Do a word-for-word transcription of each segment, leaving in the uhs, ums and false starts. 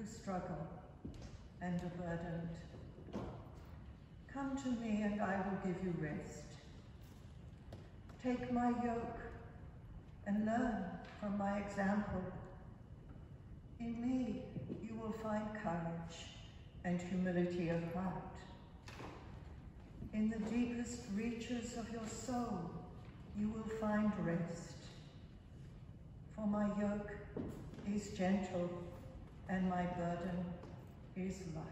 who struggle and are burdened. Come to me and I will give you rest. Take my yoke and learn from my example. In me you will find courage and humility of heart. In the deepest reaches of your soul you will find rest. For my yoke is gentle and my burden is light.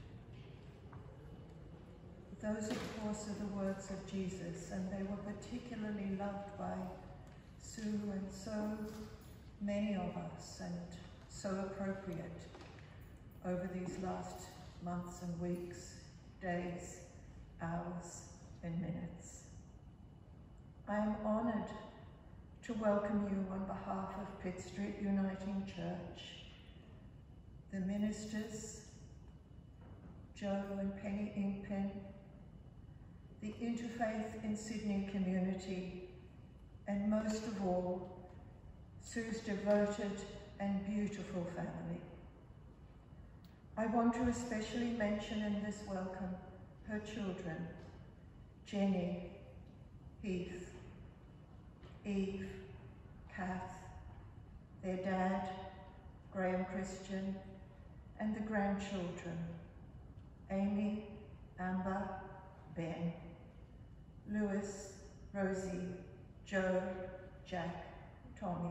Those, of course, are the words of Jesus, and they were particularly loved by Sue and so many of us, and so appropriate over these last months and weeks, days, hours, and minutes. I am honored to welcome you on behalf of Pitt Street Uniting Church, the ministers, Joe and Penny Inkpen, the Interfaith in Sydney community, and most of all, Sue's devoted and beautiful family. I want to especially mention in this welcome her children, Jenny, Heath, Eve, Kath, their dad, Graham Christian, and the grandchildren, Amy, Amber, Ben, Lewis, Rosie, Joe, Jack, Tommy.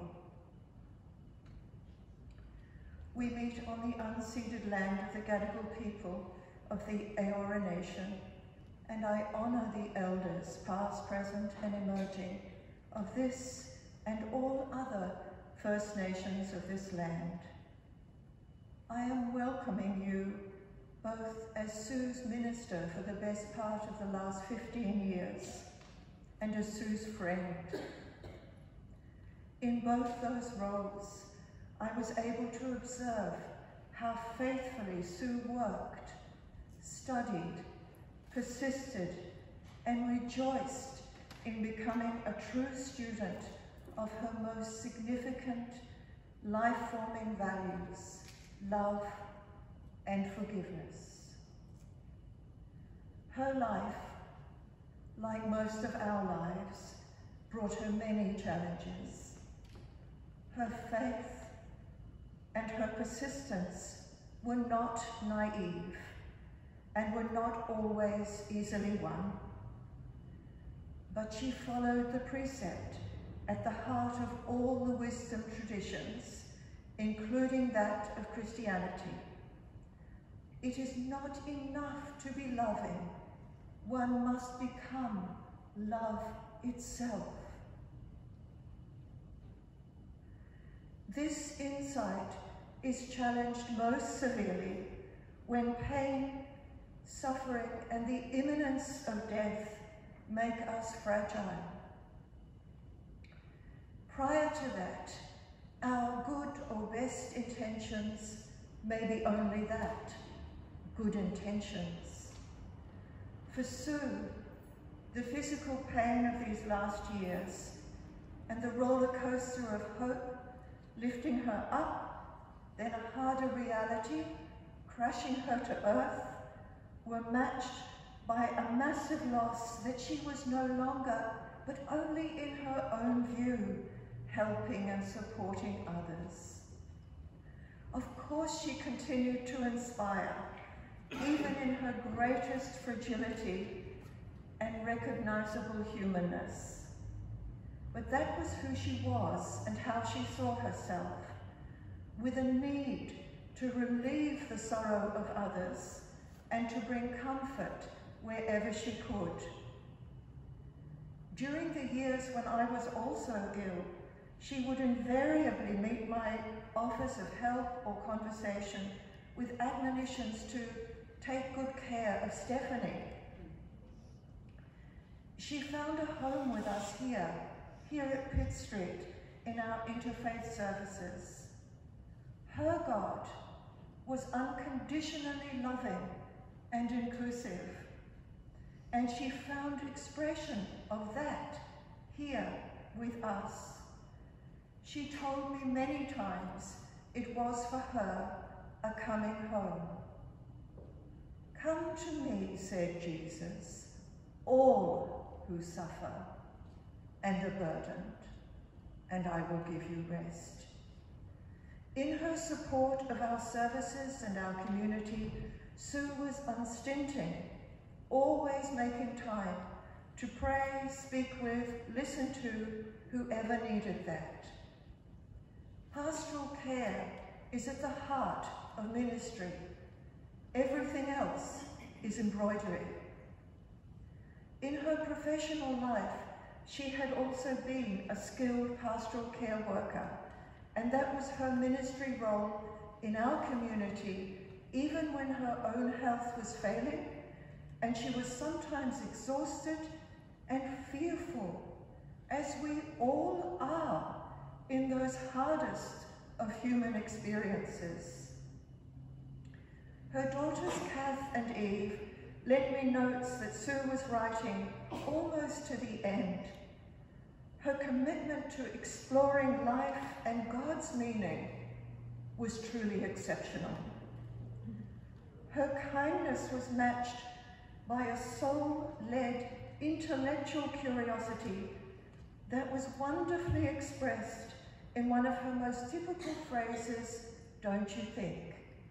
We meet on the unceded land of the Gadigal people of the Eora Nation, and I honour the elders, past, present, and emerging, of this and all other First Nations of this land. I am welcoming you both as Sue's minister for the best part of the last fifteen years, and as Sue's friend. In both those roles, I was able to observe how faithfully Sue worked, studied, persisted, and rejoiced in becoming a true student of her most significant life-forming values, love and forgiveness. Her life, like most of our lives, brought her many challenges. Her faith and her persistence were not naive and were not always easily won. But she followed the precept at the heart of all the wisdom traditions, including that of Christianity. It is not enough to be loving. One must become love itself. This insight is challenged most severely when pain, suffering, and the imminence of death make us fragile. Prior to that, our good or best intentions may be only that, good intentions. For Sue, the physical pain of these last years and the roller coaster of hope lifting her up, then a harder reality crashing her to earth, were matched by a massive loss that she was no longer, but only in her own view, helping and supporting others. Of course, she continued to inspire, even in her greatest fragility and recognizable humanness. But that was who she was and how she saw herself, with a need to relieve the sorrow of others and to bring comfort wherever she could. During the years when I was also ill, she would invariably meet my offers of help or conversation with admonitions to take good care of Stephanie. She found a home with us here, here at Pitt Street, in our interfaith services. Her God was unconditionally loving and inclusive, and she found expression of that here with us. She told me many times it was for her are coming home. Come to me, said Jesus, all who suffer and are burdened, and I will give you rest. In her support of our services and our community, Sue was unstinting, always making time to pray, speak with, listen to whoever needed that. Pastoral care is at the heart of ministry. Everything else is embroidery. In her professional life, she had also been a skilled pastoral care worker, and that was her ministry role in our community, even when her own health was failing, and she was sometimes exhausted and fearful, as we all are in those hardest of human experiences. Her daughters Kath and Eve lent me notes that Sue was writing almost to the end. Her commitment to exploring life and God's meaning was truly exceptional. Her kindness was matched by a soul-led intellectual curiosity that was wonderfully expressed in one of her most typical phrases, "Don't you think?"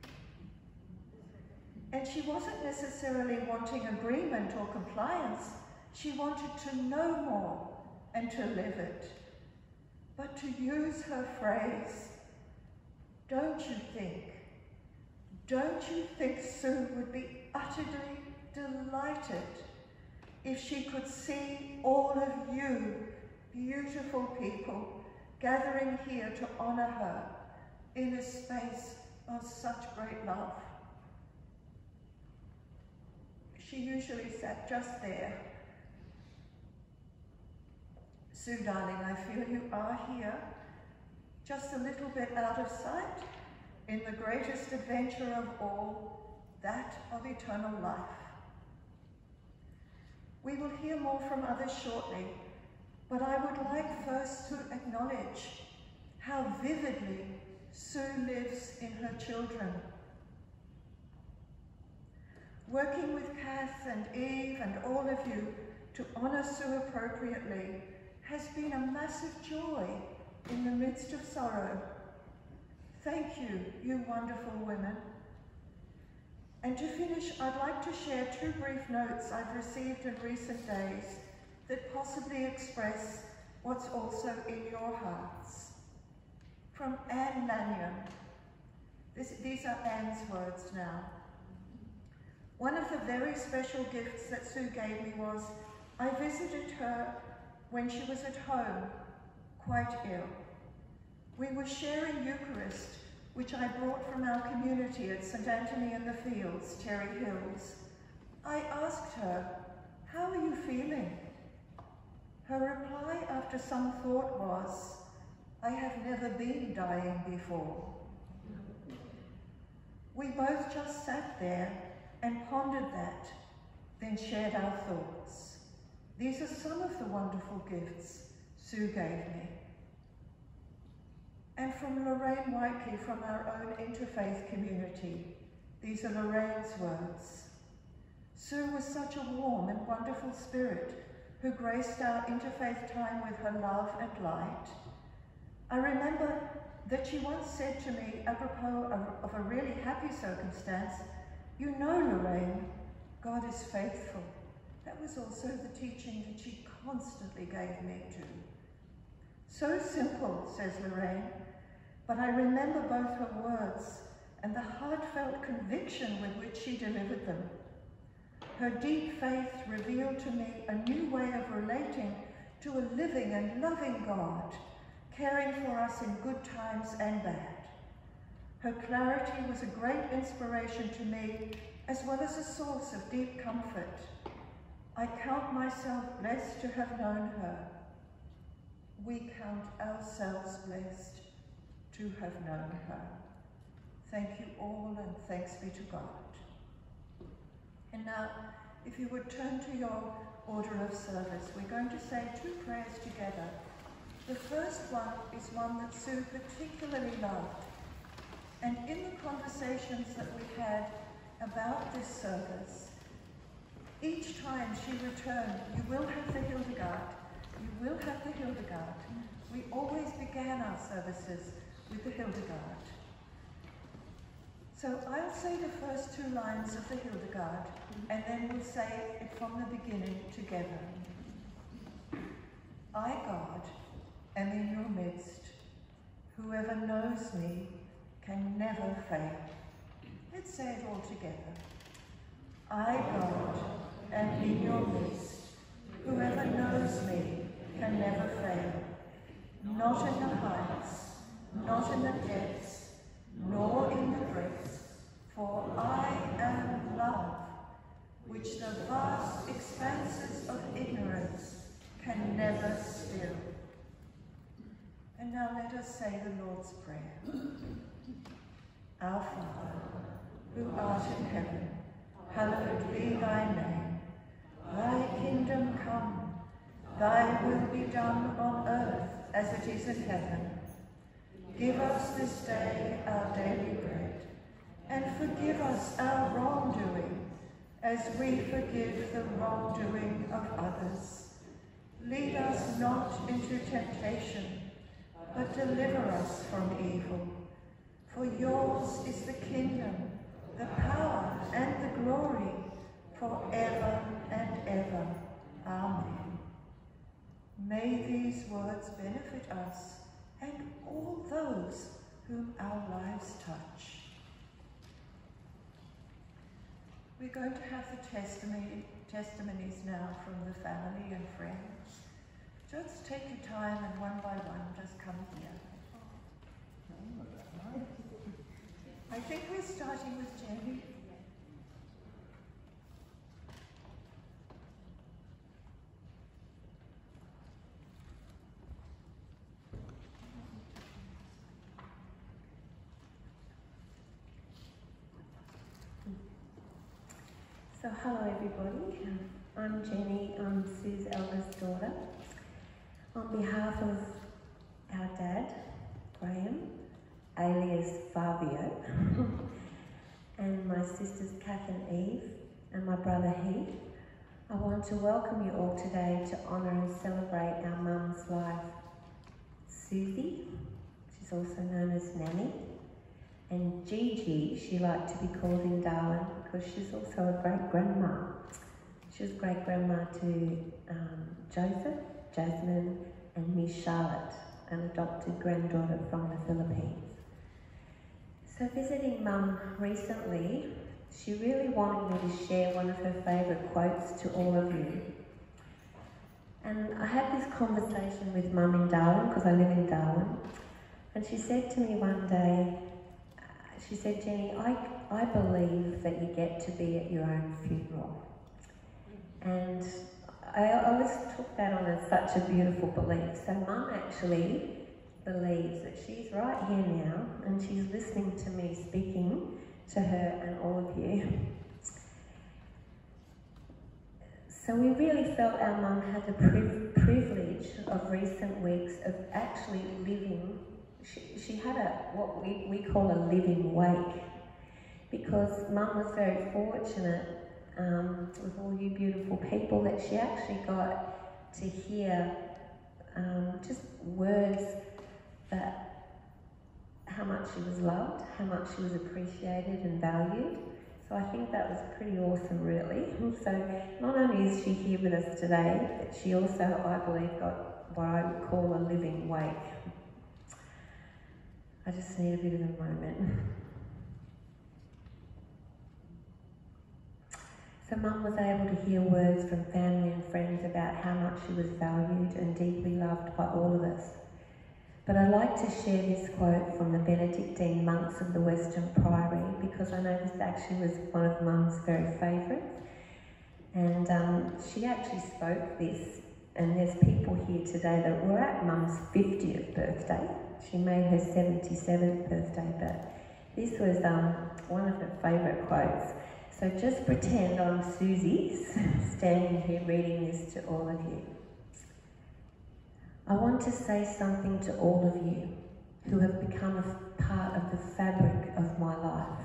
And she wasn't necessarily wanting agreement or compliance. She wanted to know more and to live it. But to use her phrase, "Don't you think?" Don't you think Sue would be utterly delighted if she could see all of you, beautiful people, gathering here to honor her in a space of such great love? She usually sat just there. Sue, darling, I feel you are here, just a little bit out of sight, in the greatest adventure of all, that of eternal life. We will hear more from others shortly, but I would like first to acknowledge how vividly Sue lives in her children. Working with Kath and Eve and all of you to honor Sue appropriately has been a massive joy in the midst of sorrow. Thank you, you wonderful women. And to finish, I'd like to share two brief notes I've received in recent days that possibly express what's also in your hearts. From Anne Lanyon. This, these are Anne's words now. One of the very special gifts that Sue gave me was, I visited her when she was at home, quite ill. We were sharing Eucharist, which I brought from our community at Saint Anthony in the Fields, Terry Hills. I asked her, "How are you feeling?" Her reply after some thought was, "I have never been dying before." We both just sat there and pondered that, then shared our thoughts. These are some of the wonderful gifts Sue gave me. And from Lorraine Whiteley from our own interfaith community, these are Lorraine's words. Sue was such a warm and wonderful spirit who graced our interfaith time with her love and light. I remember that she once said to me, apropos of a really happy circumstance, "You know, Lorraine, God is faithful." That was also the teaching that she constantly gave me too. So simple, says Lorraine, but I remember both her words and the heartfelt conviction with which she delivered them. Her deep faith revealed to me a new way of relating to a living and loving God, caring for us in good times and bad. Her clarity was a great inspiration to me, as well as a source of deep comfort. I count myself blessed to have known her. We count ourselves blessed to have known her. Thank you all, and thanks be to God. And now, if you would turn to your order of service, we're going to say two prayers together. The first one is one that Sue particularly loved. And in the conversations that we had about this service, each time she returned, you will have the Hildegard, you will have the Hildegard. We always began our services with the Hildegard. So I'll say the first two lines of the Hildegard, and then we'll say it from the beginning together. I, God, am in your midst. Whoever knows me can never fail. Let's say it all together. I, God, am in your midst. Whoever knows me can never fail. Not in the heights, not in the depths, nor in the breadth, for I am love, which the vast expanses of ignorance can never still. And now let us say the Lord's Prayer. Our Father, who art in heaven, hallowed be thy name. Thy kingdom come, thy will be done on earth as it is in heaven. Give us this day our daily bread, and forgive us our wrongdoing, as we forgive the wrongdoing of others. Lead us not into temptation, but deliver us from evil. For yours is the kingdom, the power, and the glory, forever and ever. Amen. May these words benefit us and all those whom our lives touch. We're going to have the testimony, testimonies now from the family and friends. Just take your time and one by one just come here. I think we're starting with Jenny. So hello everybody, I'm Jenny, I'm Sue's eldest daughter. On behalf of our dad, Graham, alias Fabio, and my sisters Kath and Eve, and my brother Heath, I want to welcome you all today to honour and celebrate our mum's life. Susie, she's also known as Nanny, and Gigi, she liked to be called in Darwin because she's also a great-grandma. She was great-grandma to um, Joseph, Jasmine, and Miss Charlotte, an adopted granddaughter from the Philippines. So visiting Mum recently, she really wanted me to share one of her favourite quotes to all of you. And I had this conversation with Mum in Darwin, because I live in Darwin, and she said to me one day, she said, Jenny, I, I believe that you get to be at your own funeral. And I always took that on as such a beautiful belief. So Mum actually believes that she's right here now and she's listening to me speaking to her and all of you. So we really felt our mum had the priv privilege of recent weeks of actually living. She, she had a, what we, we call a living wake, because Mum was very fortunate um, with all you beautiful people that she actually got to hear um, just words that how much she was loved, how much she was appreciated and valued. So I think that was pretty awesome, really. So not only is she here with us today, but she also, I believe, got what I would call a living wake. I just need a bit of a moment. So Mum was able to hear words from family and friends about how much she was valued and deeply loved by all of us. But I'd like to share this quote from the Benedictine monks of the Western Priory, because I know this actually was one of Mum's very favourites. And um, she actually spoke this, and there's people here today that were at Mum's fiftieth birthday. She made her seventy-seventh birthday, but this was um, one of her favourite quotes. So just pretend I'm Susie, standing here reading this to all of you. I want to say something to all of you. who have become a part of the fabric of my life.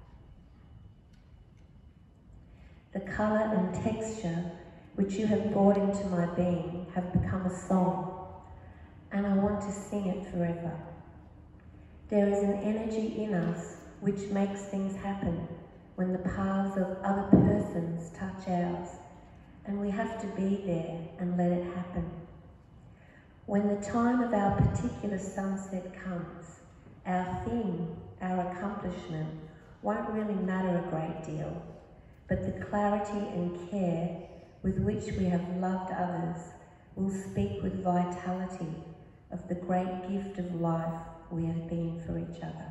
The colour and texture which you have brought into my being have become a song, and I want to sing it forever. There is an energy in us which makes things happen when the paths of other persons touch ours, and we have to be there and let it happen. When the time of our particular sunset comes, our thing, our accomplishment, won't really matter a great deal, but the clarity and care with which we have loved others will speak with vitality of the great gift of life we have been for each other.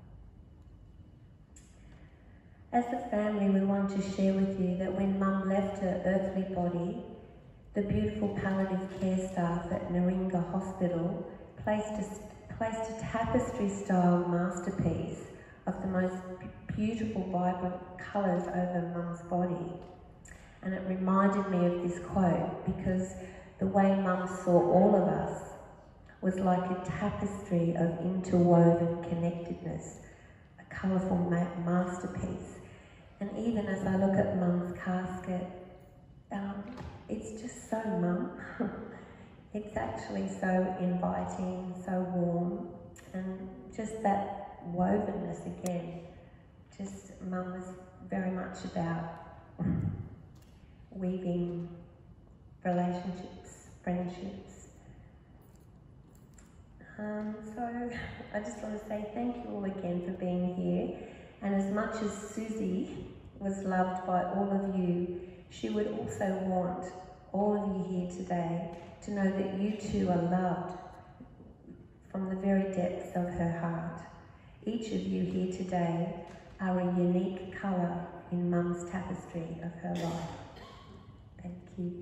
As a family, we want to share with you that when Mum left her earthly body, the beautiful palliative care staff at Naringa Hospital placed a, placed a tapestry-style masterpiece of the most beautiful, vibrant colours over Mum's body. And it reminded me of this quote because the way Mum saw all of us was like a tapestry of interwoven connectedness, a colourful ma masterpiece. And even as I look at Mum's casket, um, it's just so Mum. It's actually so inviting, so warm, and just that wovenness again. Just Mum was very much about weaving relationships, friendships. Um, so I just want to say thank you all again for being here. And as much as Susie was loved by all of you, she would also want all of you here today to know that you too are loved from the very depths of her heart. Each of you here today are a unique colour in Mum's tapestry of her life. Thank you.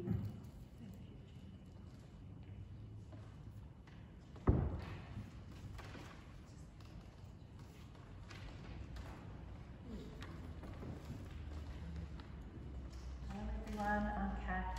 I'm Kath.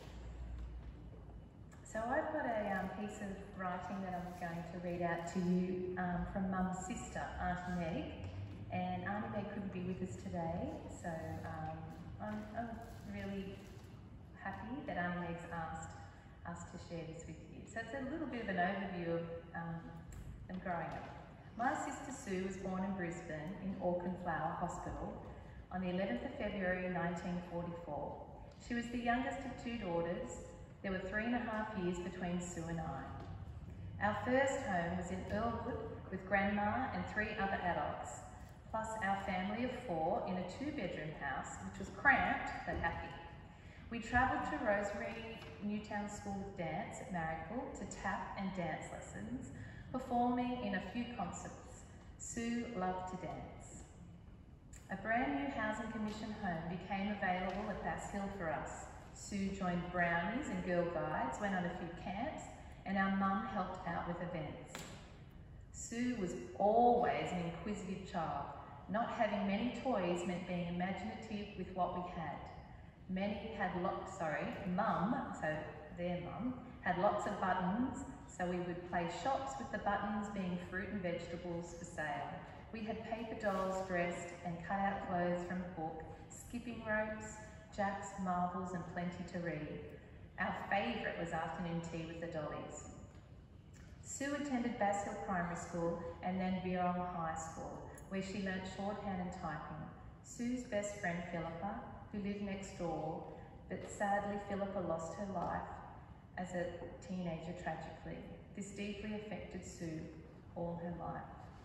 So I've got a um, piece of writing that I'm going to read out to you um, from Mum's sister, Auntie Meg. And Auntie Meg couldn't be with us today, so um, I'm, I'm really happy that Auntie Meg's asked us to share this with you. So it's a little bit of an overview of um, them growing up. My sister Sue was born in Brisbane in Auchenflower Hospital on the eleventh of February nineteen forty-four. She was the youngest of two daughters. There were three and a half years between Sue and I. Our first home was in Earlwood with Grandma and three other adults, plus our family of four in a two-bedroom house, which was cramped but happy. We travelled to Rosemary Newtown School of Dance at Marrickville to tap and dance lessons, performing in a few concerts. Sue loved to dance. A brand new Housing Commission home became available at Bass Hill for us. Sue joined Brownies and Girl Guides, went on a few camps, and our mum helped out with events. Sue was always an inquisitive child. Not having many toys meant being imaginative with what we had. Many had lots, sorry, Mum, so their mum, had lots of buttons, so we would play shops with the buttons being fruit and vegetables for sale. We had paper dolls dressed and cut out clothes from a book, skipping ropes, jacks, marbles, and plenty to read. Our favourite was afternoon tea with the dollies. Sue attended Bass Hill Primary School and then Virong High School, where she learnt shorthand and typing. Sue's best friend Philippa, who lived next door, but sadly Philippa lost her life as a teenager tragically. This deeply affected Sue all her life.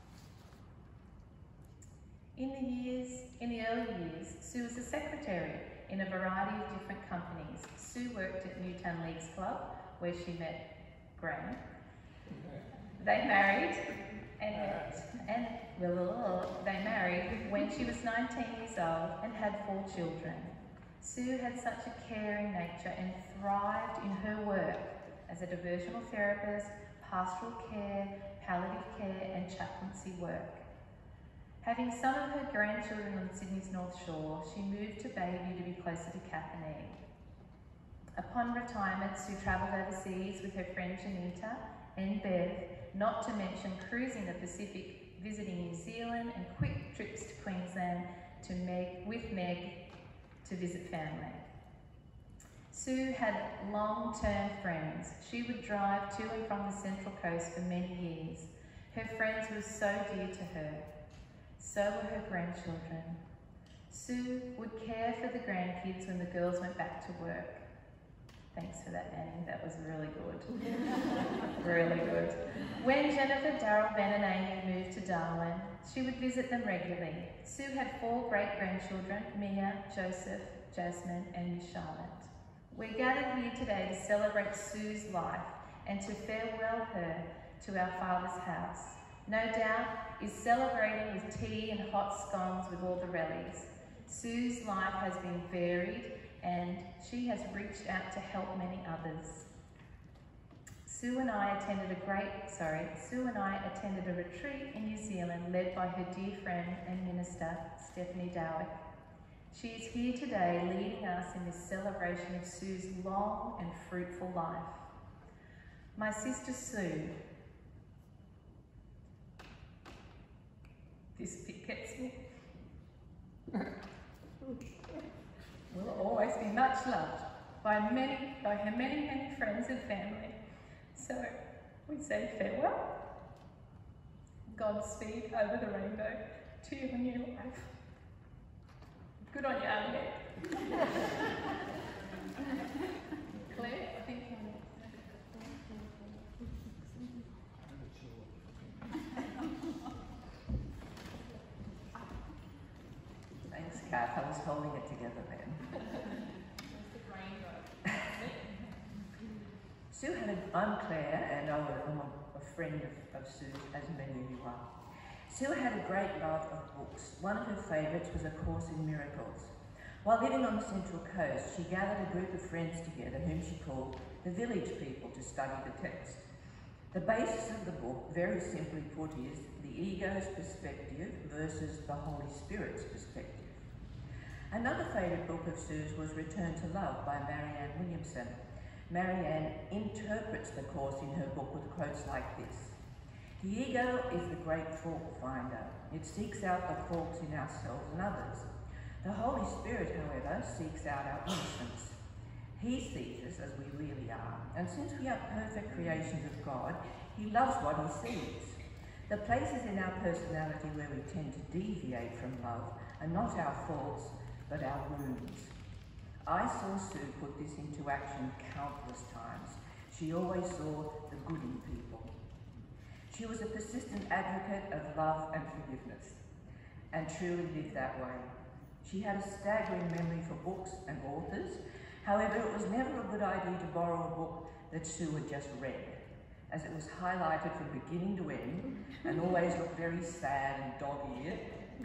In the years, in the early years, Sue was a secretary in a variety of different companies. Sue worked at Newtown Leagues Club, where she met Graham. They married, and, and well, they married when she was nineteen years old and had four children. Sue had such a caring nature and thrived in her work as a diversional therapist, pastoral care, palliative care, and chaplaincy work. Having some of her grandchildren on Sydney's North Shore, she moved to Bayview to be closer to Kath and Eve. Upon retirement, Sue travelled overseas with her friend Janita and Bev, not to mention cruising the Pacific, visiting New Zealand and quick trips to Queensland to Meg, with Meg to visit family. Sue had long-term friends. She would drive to and from the Central Coast for many years. Her friends were so dear to her. So were her grandchildren. Sue would care for the grandkids when the girls went back to work. Thanks for that, Annie. That was really good. Really good. When Jennifer, Darryl, Ben and Amy moved to Darwin, she would visit them regularly. Sue had four great-grandchildren, Mia, Joseph, Jasmine and Miss Charlotte. We're gathered here today to celebrate Sue's life and to farewell her to our Father's house. No doubt is celebrating with tea and hot scones with all the rellies. Sue's life has been varied and she has reached out to help many others. Sue and I attended a great, sorry, Sue and I attended a retreat in New Zealand led by her dear friend and minister, Stephanie Dowick. She is here today leading us in this celebration of Sue's long and fruitful life. My sister Sue, this bit gets me, will always be much loved by many, by her many, many friends and family. So we say farewell, Godspeed over the rainbow to your new life. Good on you, Annie. Claire, I think you're next. Thanks, Kath. I was holding it together then. Sue had a, I'm Claire, and I'm a, a friend of, of Sue's, as many of you are. Sue had a great love of books. One of her favourites was A Course in Miracles. While living on the Central Coast, she gathered a group of friends together whom she called the Village People to study the text. The basis of the book, very simply put, is the ego's perspective versus the Holy Spirit's perspective. Another favourite book of Sue's was Return to Love by Marianne Williamson. Marianne interprets the Course in her book with quotes like this. The ego is the great fault finder. It seeks out the faults in ourselves and others. The Holy Spirit, however, seeks out our innocence. He sees us as we really are, and since we are perfect creations of God, he loves what he sees. The places in our personality where we tend to deviate from love are not our faults, but our wounds. I saw Sue put this into action countless times. She always saw the good in people. She was a persistent advocate of love and forgiveness, and truly lived that way. She had a staggering memory for books and authors. However, it was never a good idea to borrow a book that Sue had just read, as it was highlighted from beginning to end and always looked very sad and dog-eared.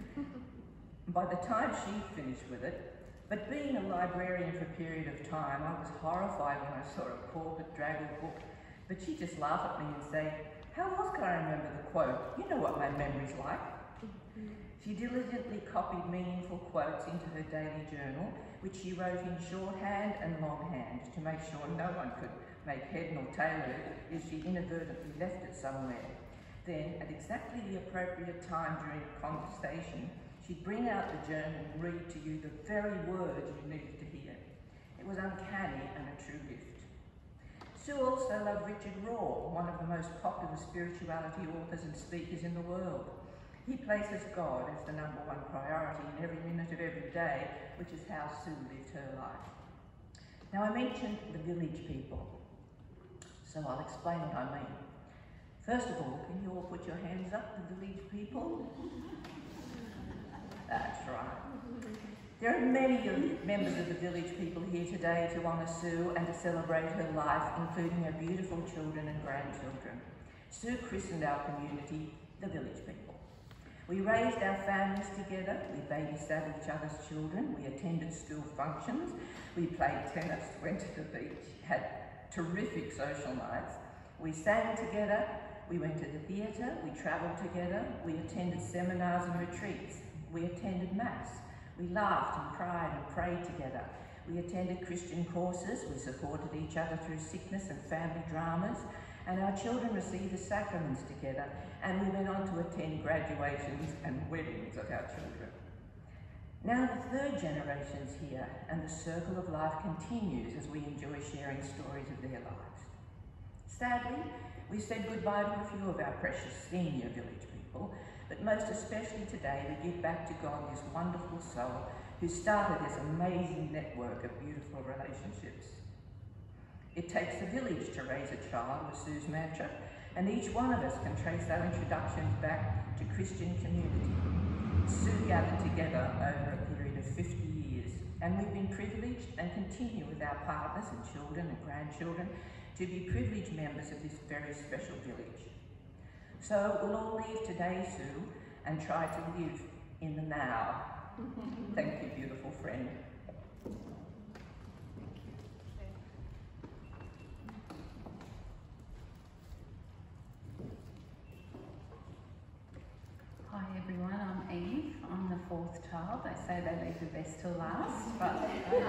By the time she finished with it, but being a librarian for a period of time, I was horrified when I saw a corporate draggled book. But she'd just laugh at me and say, "How else can I remember the quote? You know what my memory's like." She diligently copied meaningful quotes into her daily journal, which she wrote in shorthand and longhand to make sure no one could make head nor tail of it if she inadvertently left it somewhere. Then, at exactly the appropriate time during a conversation, she'd bring out the journal and read to you the very words you needed to hear. It was uncanny and a true gift. Sue also loved Richard Rohr, one of the most popular spirituality authors and speakers in the world. He places God as the number one priority in every minute of every day, which is how Sue lived her life. Now, I mentioned the Village People, so I'll explain what I mean. First of all, can you all put your hands up, the Village People? That's right. There are many members of the Village People here today to honour Sue and to celebrate her life, including her beautiful children and grandchildren. Sue christened our community the Village People. We raised our families together, we babysat each other's children, we attended school functions, we played tennis, went to the beach, had terrific social nights, we sang together, we went to the theatre, we travelled together, we attended seminars and retreats, we attended Mass, we laughed and cried and prayed together, we attended Christian courses, we supported each other through sickness and family dramas, and our children received the sacraments together, and we went on to attend graduations and weddings of our children. Now the third generation's here, and the circle of life continues as we enjoy sharing stories of their lives. Sadly, we said goodbye to a few of our precious senior village people, but most especially today we give back to God this wonderful soul who started this amazing network of beautiful relationships. It takes a village to raise a child, was Sue's mantra, and each one of us can trace our introductions back to Christian community. Sue gathered together over a period of fifty years, and we've been privileged and continue with our partners and children and grandchildren to be privileged members of this very special village. So we'll all leave today, Sue, and try to live in the now. Thank you, beautiful friend. Hi everyone, I'm Eve. I'm the fourth child. They say they leave the best till last, but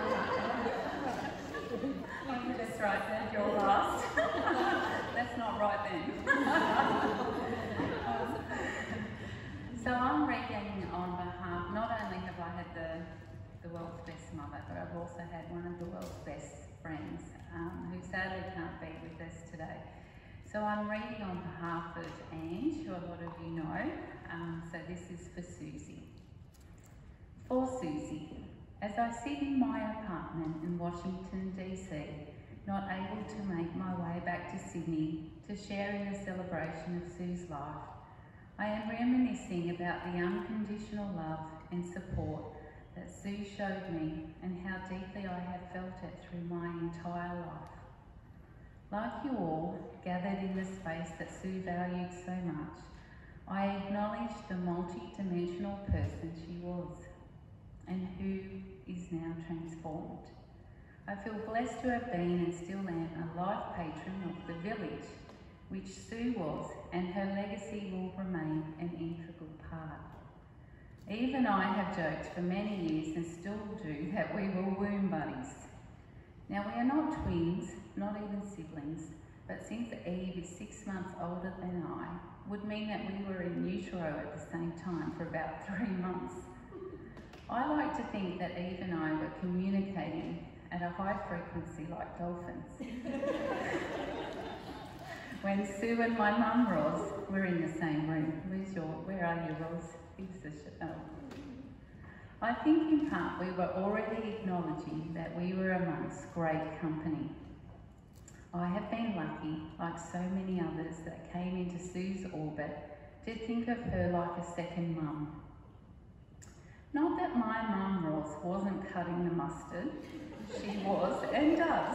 I'm just right then, you're last. That's not right then. um, so I'm reading on behalf, not only have I had the, the world's best mother, but I've also had one of the world's best friends um, who sadly can't be with us today. So I'm reading on behalf of Ange, who a lot of you know, um, so this is for Susie. For Susie, as I sit in my apartment in Washington D C, not able to make my way back to Sydney to share in the celebration of Sue's life, I am reminiscing about the unconditional love and support that Sue showed me and how deeply I have felt it through my entire life. Like you all, gathered in the space that Sue valued so much, I acknowledge the multi-dimensional person she was and who is now transformed. I feel blessed to have been and still am a life patron of the village, which Sue was, and her legacy will remain an integral part. Eve and I have joked for many years and still do that we were womb buddies. Now we are not twins, not even siblings, but since Eve is six months older than I, would mean that we were in utero at the same time for about three months. I like to think that Eve and I were communicating at a high frequency like dolphins. When Sue and my mum, Roz, were in the same room. Where's your, where are you, Roz? Gives us, oh. I think in part we were already acknowledging that we were amongst great company. I have been lucky, like so many others that came into Sue's orbit, to think of her like a second mum. Not that my mum, Roz, wasn't cutting the mustard. She was and does.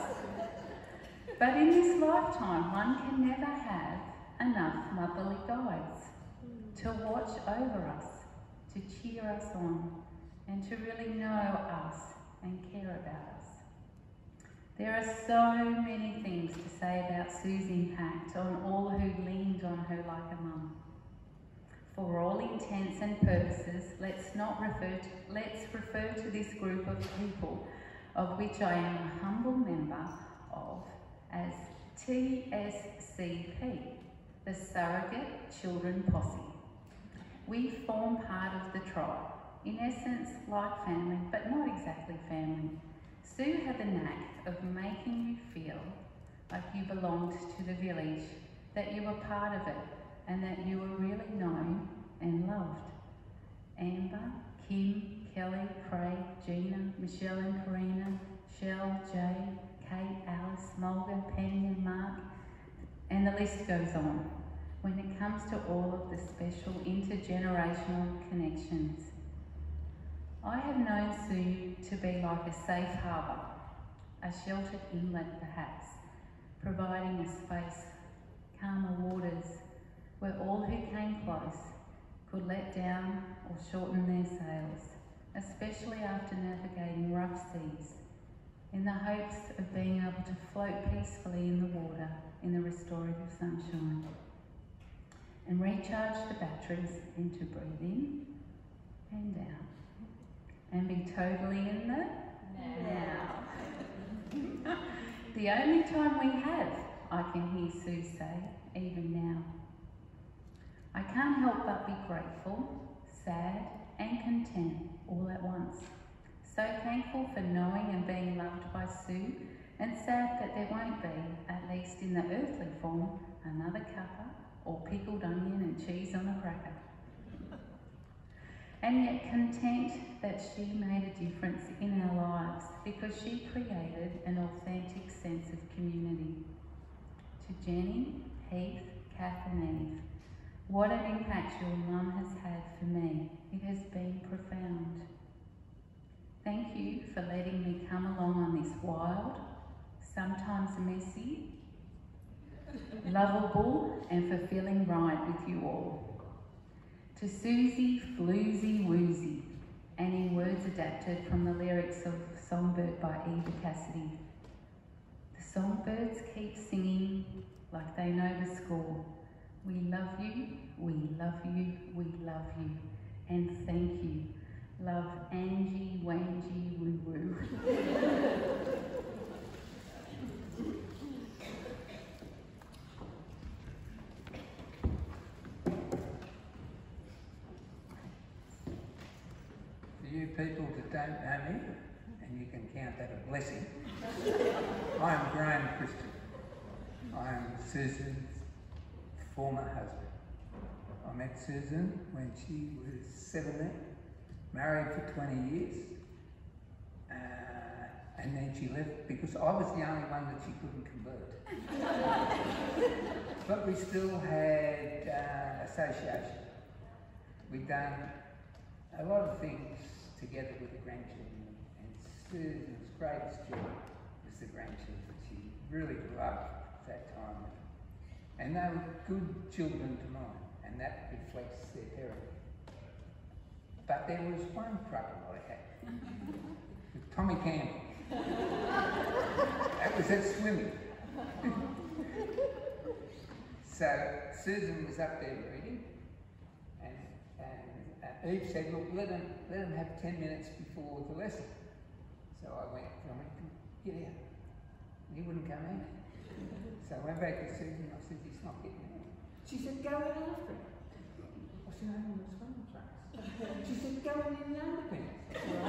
But in this lifetime, one can never have enough motherly guides to watch over us, to cheer us on, and to really know us and care about us. There are so many things to say about Sue's impact on all who leaned on her like a mum. For all intents and purposes, let's not refer to, let's refer to this group of people, of which I am a humble member of, as T S C P, the Surrogate Children Posse. We form part of the tribe, in essence like family, but not exactly family. Sue had the knack of making you feel like you belonged to the village, that you were part of it, and that you were really known and loved. Amber, Kim, Kelly, Craig, Gina, Michelle and Karina, Shell, Jay, Kate, Alice, Mulga, Penny and Mark, and the list goes on when it comes to all of the special intergenerational connections. I have known Sue to be like a safe harbour, a sheltered inlet perhaps, providing a space, calmer waters, where all who came close could let down or shorten their sails, especially after navigating rough seas, in the hopes of being able to float peacefully in the water in the restorative sunshine, and recharge the batteries and to breathe in and out, and be totally in the now. now. The only time we have I can hear Sue say, even now. I can't help but be grateful, sad and content all at once. So thankful for knowing and being loved by Sue, and sad that there won't be, at least in the earthly form, another cuppa or pickled onion and cheese on a cracker. And yet content that she made a difference in our lives because she created an authentic sense of community. To Jenny, Heath, Kath and Eve, what an impact your mum has had for me. It has been profound. Thank you for letting me come along on this wild, sometimes messy, lovable and fulfilling ride with you all. To Susie, Floozy, Woozy, and in words adapted from the lyrics of Songbird by Eva Cassidy. The songbirds keep singing like they know the score. We love you, we love you, we love you, and thank you. Love, Angie, Wangie, Woo Woo. For you people that don't know me, and you can count that a blessing, I am Graham Christian. I am Susan's former husband. I met Susan when she was seventeen. Married for twenty years, uh, and then she left because I was the only one that she couldn't convert. But we still had uh, association. We'd done a lot of things together with the grandchildren, and Susan's greatest joy was the grandchildren. She really loved that time, and they were good children to mine, and that reflects their parenting. But there was one trouble I had with Tommy Campbell. That was at swimming. So Susan was up there reading, and, and uh, Eve said, look, let him, let him have ten minutes before the lesson. So I went, I went, get out. He wouldn't come in. So I went back to Susan, I said, he's not getting out. She said, go in after him. I said, I'm in the swimming trunks. She said, go in the underpants.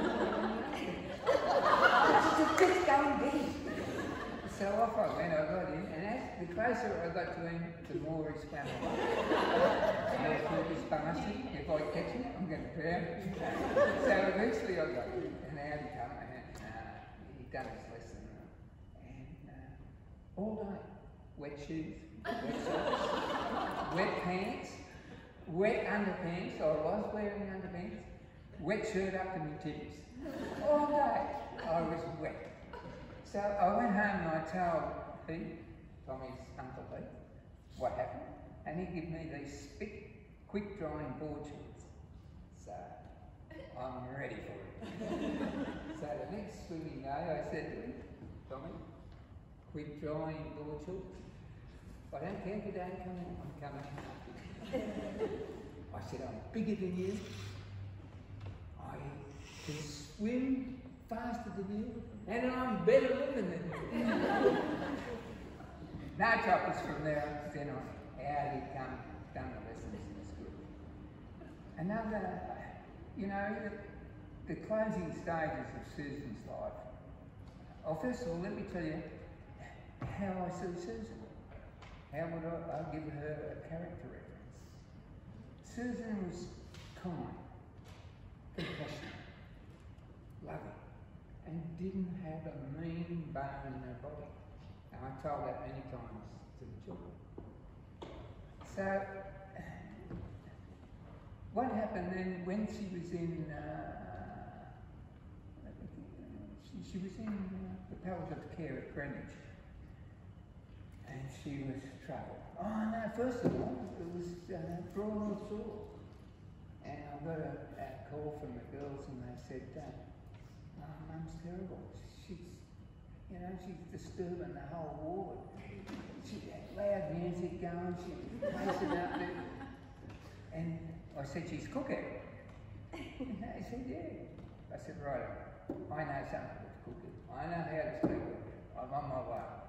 She said, just go in bed. So off I went, I got in, and as the closer I got to him, the more he swam away. And I thought, this bastard, if I catch him, I'm going to drown. So eventually I got him, and out he came, and uh, he'd done his lesson. And uh, all day, wet shoes, wet socks, wet pants, wet underpants, I was wearing underpants, wet shirt up to my titties. All day I was wet. So I went home and I told Pete, Tommy's uncle Pete, what happened, and he gave me these spick, quick drying board shorts. So I'm ready for it. So the next swimming day I said to him, Tommy, quick drying board shorts. I don't care if you don't come in, I'm coming. I said, I'm bigger than you. I can swim faster than you, and I'm better looking than you. No troubles from there. Then on, out he'd come, done the lessons in the school. Another, you know, the, the closing stages of Susan's life. Oh, first of all, let me tell you how I see Susan. How would I, I'll give her a character reference. Susan was kind, compassionate, loving, and didn't have a mean bone in her body. And I told that many times to the children. So, what happened then when she was in, uh, she, she was in uh, the palliative care at Greenwich. And she was troubled. Oh no, first of all, it was uh, drawn on sore. And I got a, a call from the girls and they said, uh, oh, Mum's terrible. She's, you know, she's disturbing the whole ward. She had loud music going, she was pacing up there. And I said, she's cooking. And they said, yeah. I said, right, I know something with cooking. I know how to speak with her. I'm on my way.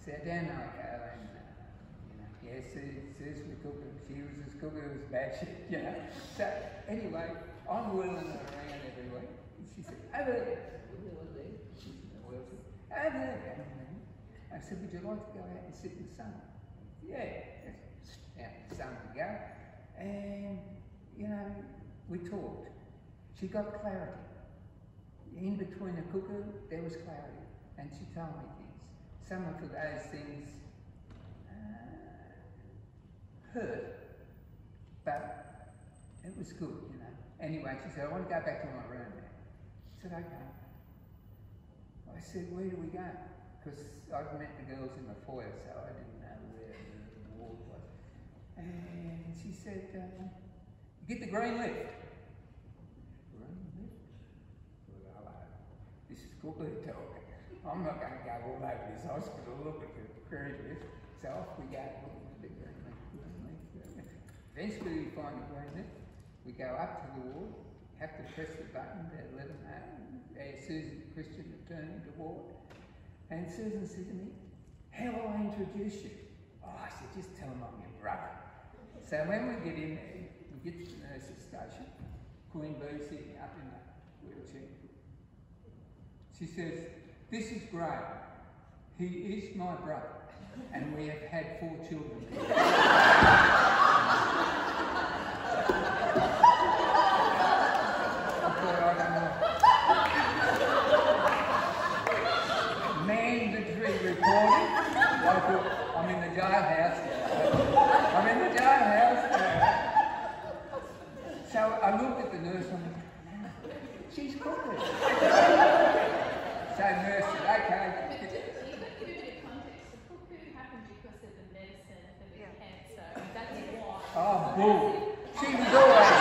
said, down I go, and uh, you know, yeah, Suze, Suze was cooking. She was as cooking as bad shit, you know. So anyway, I'm wheeling her around every week. And she said, over there. She said, over there. I said, would you like to go out and sit in the sun? Yeah, out in the sun we go. And, you know, we talked. She got clarity. In between the cuckoo, there was clarity. And she told me things. Some of those things uh, hurt, but it was good, you know. Anyway, she said, I want to go back to my room now. I said, okay. I said, where do we go? Because I'd met the girls in the foyer, so I didn't know where the ward was. And she said, um, get the green lift. Green lift? Well, hello. This is Cooker talking. I'm not going to go all over this hospital look at the green lift. So off we go looking for the green lift, green lift, green lift. Eventually we find the green lift. We go up to the ward, have to press the button to let them know. Uh, Susan Christian returning to ward. And Susan said to me, how will I introduce you? Oh, I said, just tell them I'm your brother. So when we get in there, we get to the nurse's station, Queen Bee sitting up in the wheelchair. She says, this is Graham. He is my brother, and we have had four children together. I thought, I don't know. Mandatory reporting. I thought, I'm in the jailhouse. I'm in the jailhouse. So I looked at the nurse and I went, she's cooking. So nurse said, okay. Just to put it in context, the cuckoo happened because of the medicine for the yeah. cancer. That's why. Oh, bull. She was always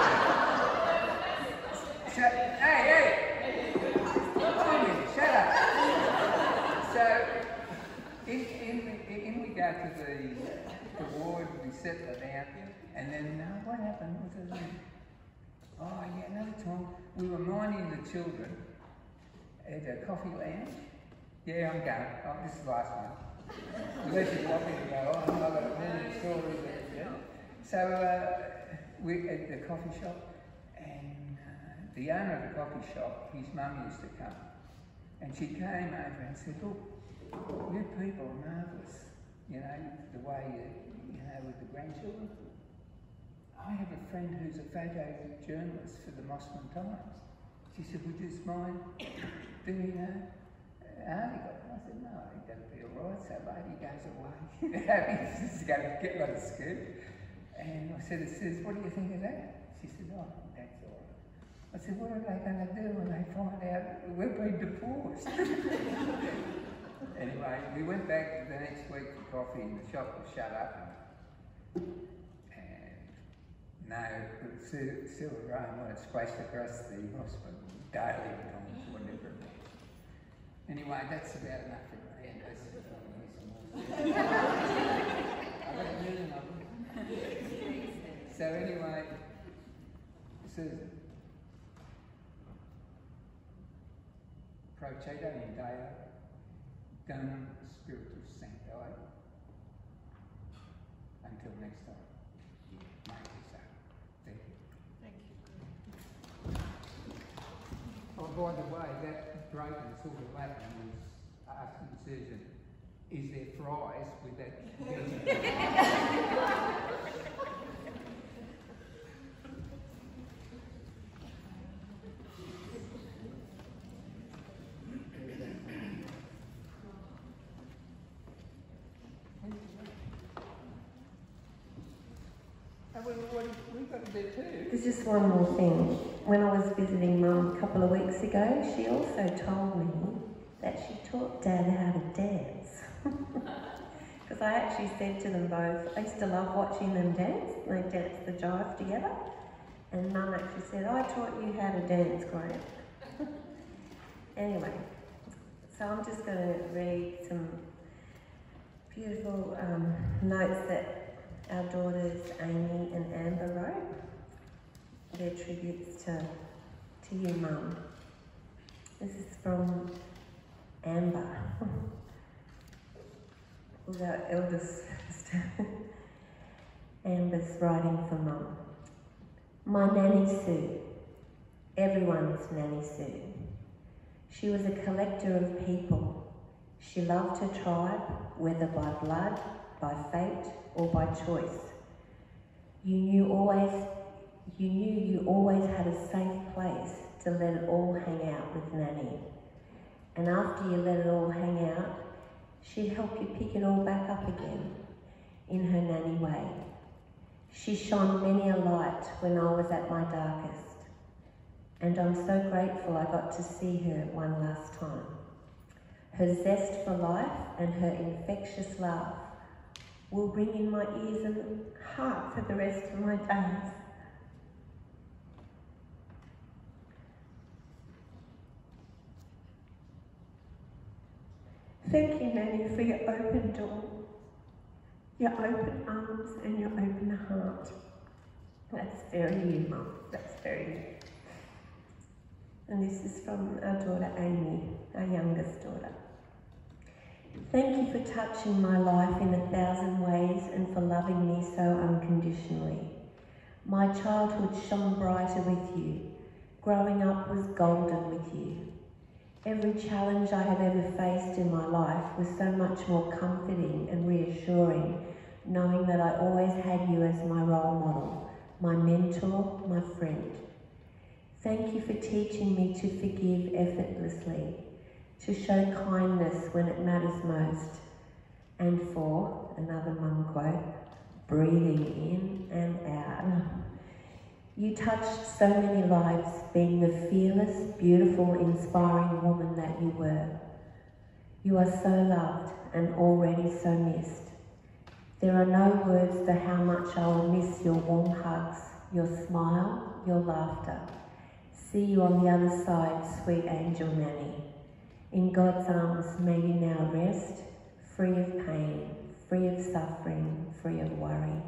cooking. So, hey, hey. Shut up. So, in, in, in we go to the, the ward, we settle her down, and then uh, what happened was, uh, oh yeah, another time, we were minding the children at a coffee lounge. Yeah, I'm going. Oh, this is the last one. Unless you want me to go on, I've got a million stories there. Yeah. So, uh, we at the coffee shop, and uh, the owner of the coffee shop, his mum used to come. And she came over and said, look, you people are marvellous, you know, the way you, you know, with the grandchildren. I have a friend who's a photojournalist for the Mosman Times. She said, would you just mind doing an article? I said, no, I think that'll be all right. So lady goes away, happy to go to get like a scoop. And I said, it says, what do you think of that? She said, oh, that's all right. I said, what are they going to do when they find out we've been divorced? Anyway, we went back the next week for coffee and the shop was shut up. And, and no, Silver Rain when it splashed across the hospital daily times, whatever it was. Anyway, that's about enough for me. And that's I've got a million of them. So anyway, Susan. Proceda in Deo, Donum Spiritus Sancti. Until next time. May it be so. Thank you. Thank you. Oh, by the way, that broken sort of Latin was asking Susan, is there fries with that? There's just one more thing. When I was visiting Mum a couple of weeks ago, she also told me that she taught Dad how to dance. Because I actually said to them both, I used to love watching them dance. They danced the jive together. And Mum actually said, I taught you how to dance, Graham. Anyway, so I'm just going to read some beautiful um, notes that our daughters Amy and Amber wrote. Their tributes to, to you, Mum. This is from Amber. was our eldest sister. Amber's writing for Mum. My Nanny Sue, everyone's Nanny Sue. She was a collector of people. She loved her tribe, whether by blood, by fate, or by choice. You knew always, you knew you always had a safe place to let it all hang out with Nanny. And after you let it all hang out, she'd help you pick it all back up again, in her Nanny way. She shone many a light when I was at my darkest, and I'm so grateful I got to see her one last time. Her zest for life and her infectious laugh will ring in my ears and heart for the rest of my days. Thank you, Nanny, for your open door, your open arms and your open heart. That's very you, Mum. That's very you. And this is from our daughter Amy, our youngest daughter. Thank you for touching my life in a thousand ways and for loving me so unconditionally. My childhood shone brighter with you. Growing up was golden with you. Every challenge I have ever faced in my life was so much more comforting and reassuring, knowing that I always had you as my role model, my mentor, my friend. Thank you for teaching me to forgive effortlessly, to show kindness when it matters most, and for, another Mum quote, breathing in and out. You touched so many lives, being the fearless, beautiful, inspiring woman that you were. You are so loved and already so missed. There are no words for how much I will miss your warm hugs, your smile, your laughter. See you on the other side, sweet angel Nanny. In God's arms may you now rest, free of pain, free of suffering, free of worry.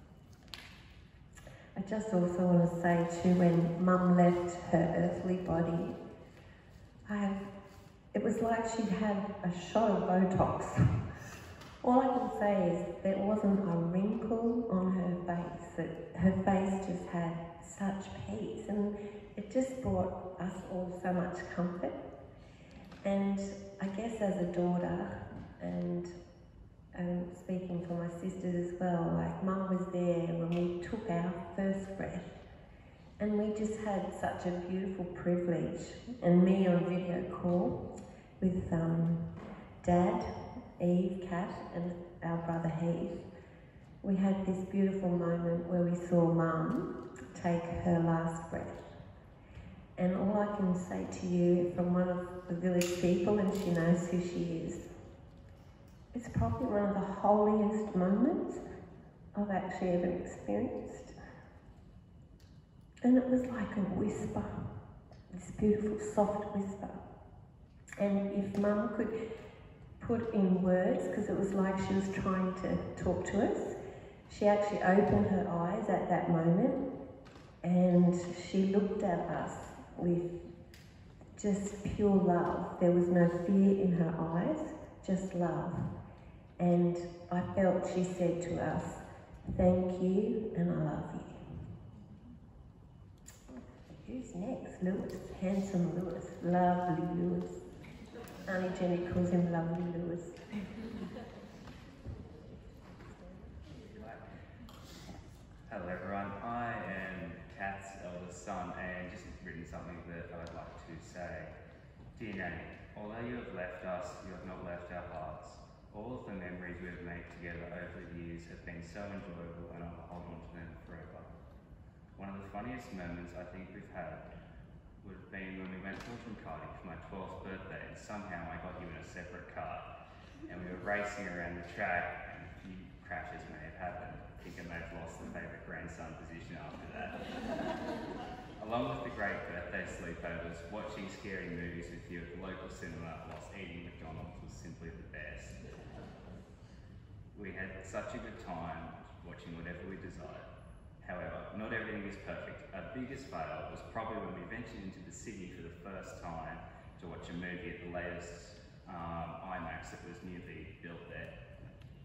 I just also want to say too, when Mum left her earthly body, I have, it was like she'd had a shot of Botox. All I can say is there wasn't a wrinkle on her face. It, her face just had such peace, and it just brought us all so much comfort. And I guess as a daughter, and um, speaking for my sisters as well, like Mum was there when we took our first breath, and we just had such a beautiful privilege. And me on video call with um, Dad, Eve, Kat, and our brother Heath, we had this beautiful moment where we saw Mum take her last breath. And all I can say to you from one of the village people, and she knows who she is, it's probably one of the holiest moments I've actually ever experienced. And it was like a whisper, this beautiful soft whisper. And if Mum could put in words, because it was like she was trying to talk to us, she actually opened her eyes at that moment and she looked at us with just pure love. There was no fear in her eyes, just love. And I felt she said to us, thank you and I love you. Who's next? Lewis, handsome Lewis, lovely Lewis. Auntie Jenny calls him lovely Lewis. Hello everyone, I am Kat's eldest son and just written something that I'd like to say. Dear Nanny, although you have left us, you have not left our hearts. All of the memories we have made together over the years have been so enjoyable and I will hold on to them forever. One of the funniest moments I think we've had would have been when we went fortune karting for my twelfth birthday and somehow I got you in a separate car and we were racing around the track and a few crashes may have happened. I think I may have lost the favourite grandson position after that. Along with the great birthday sleepovers, watching scary movies with you at the local cinema whilst eating McDonald's was simply the best. We had such a good time watching whatever we desired. However, not everything is perfect. Our biggest fail was probably when we ventured into the city for the first time to watch a movie at the latest um, IMAX that was newly built there.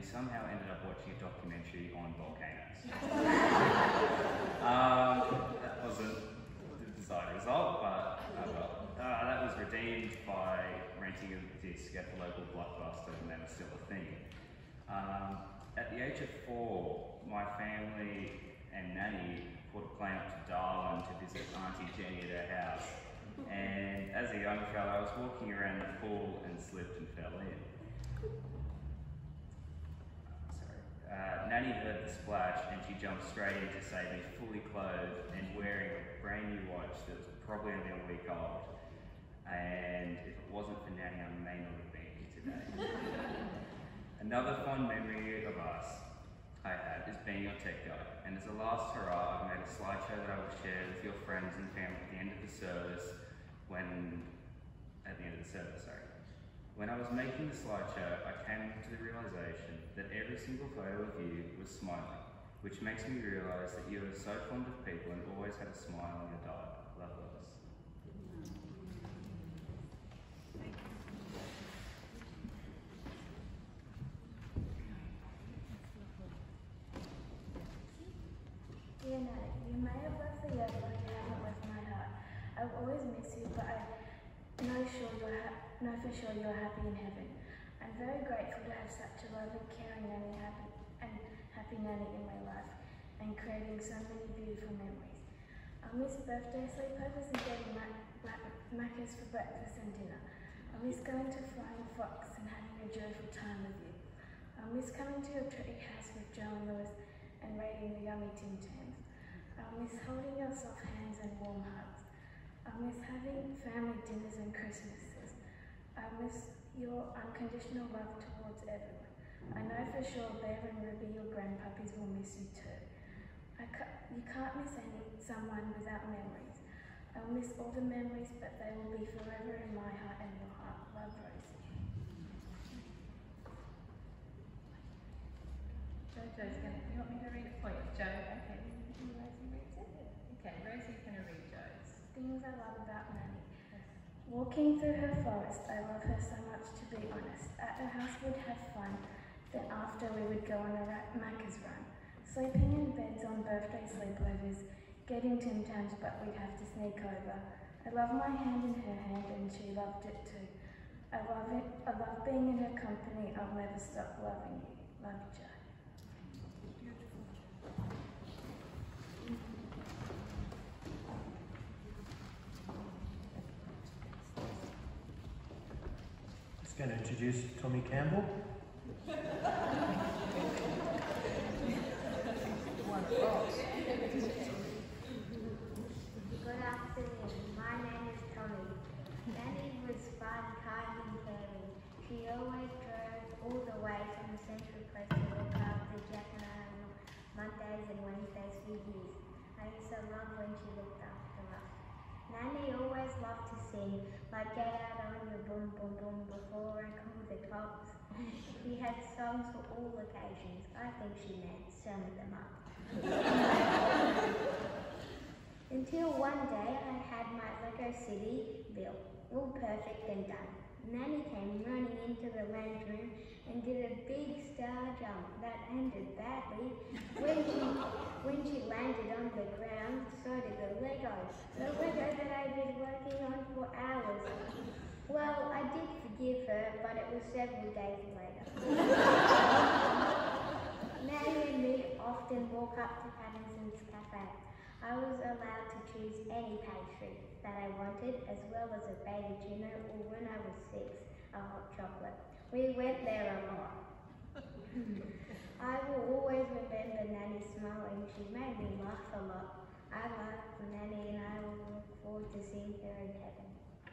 we somehow ended up watching a documentary on volcanoes. um, that wasn't the desired result, but oh well. Uh, that was redeemed by renting a disc at the local Blockbuster, and that was still a thing. Um, at the age of four, my family and Nanny caught a plane up to Darwin to visit Auntie Jenny at her house. And as a young fella, I was walking around the pool and slipped and fell in. Sorry. Uh, Nanny heard the splash and she jumped straight in to save me, fully clothed and wearing a brand new watch that was probably only a week old. And if it wasn't for Nanny, I may not have been here today. Another fond memory of us I had is being your tech guy. And as a last hurrah, I've made a slideshow that I will share with your friends and family at the end of the service when, at the end of the service, sorry. When I was making the slideshow, I came to the realization that every single photo of you was smiling, which makes me realize that you are so fond of people and always had a smile on your dial. Love those. Dear Nat, you may have left the earth, but you haven't left my heart. I will always miss you, but I know, sure you're ha know for sure you're happy in heaven. I'm very grateful to have such a loving, caring nanny happy, and happy nanny in my life, and creating so many beautiful memories. I miss birthday sleepovers and getting Macca's for breakfast and dinner. I miss going to Flying Fox and having a joyful time with you. I miss coming to your tree house with Joe and Lewis and raiding the yummy Tim Tams. I miss holding your soft hands and warm hugs. I miss having family dinners and Christmases. I miss your unconditional love towards everyone. I know for sure Bear and Ruby, your grandpuppies, will miss you too. I ca you can't miss any someone without memories. I'll miss all the memories, but they will be forever in my heart and your heart. Love, Rosie. Jojo's going to, you want me to read it for you? Joe, okay. Rosie reads it? Okay, Rosie's going to read Joe's. Things I love about Nanny. Walking through her forest, I love her so much, to be honest. At her house we'd have fun, then after we would go on a Macca's run. Sleeping in beds on birthday sleepovers, getting Tim Tams, but we'd have to sneak over. I love my hand in her hand and she loved it too. I love it. I love being in her company. I'll never stop loving you. Love, Joe. Just going to introduce Tommy Campbell. Good afternoon. My name is Tommy. Nanny was fun, kind and caring. She always drove all the way from the Central Coast to look after Jack and I on Mondays and Wednesdays for years. I used to love when she looked after us. Nanny always loved to sing, like Get Out on Your Boom Boom Boom before I called the cops. She had songs for all occasions. I think she made some of them up. Until one day I had my Lego City built, all perfect and done. Nanny came running into the lounge room and did a big star jump that ended badly. When she, when she landed on the ground, so did the Lego. The Lego that I'd been working on for hours. Well, I did forgive her, but it was several days later. Nanny and me often walk up to Patterson's Cafe. I was allowed to choose any pastry that I wanted, as well as a baby tuna, or when I was six, a hot chocolate. We went there a lot. I will always remember Nanny smiling. She made me laugh a lot. I love Nanny and I will look forward to seeing her in heaven.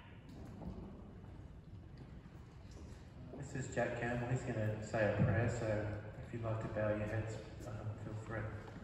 This is Jack Campbell. He's going to say a prayer, so if you'd like to bow your heads, um, feel free.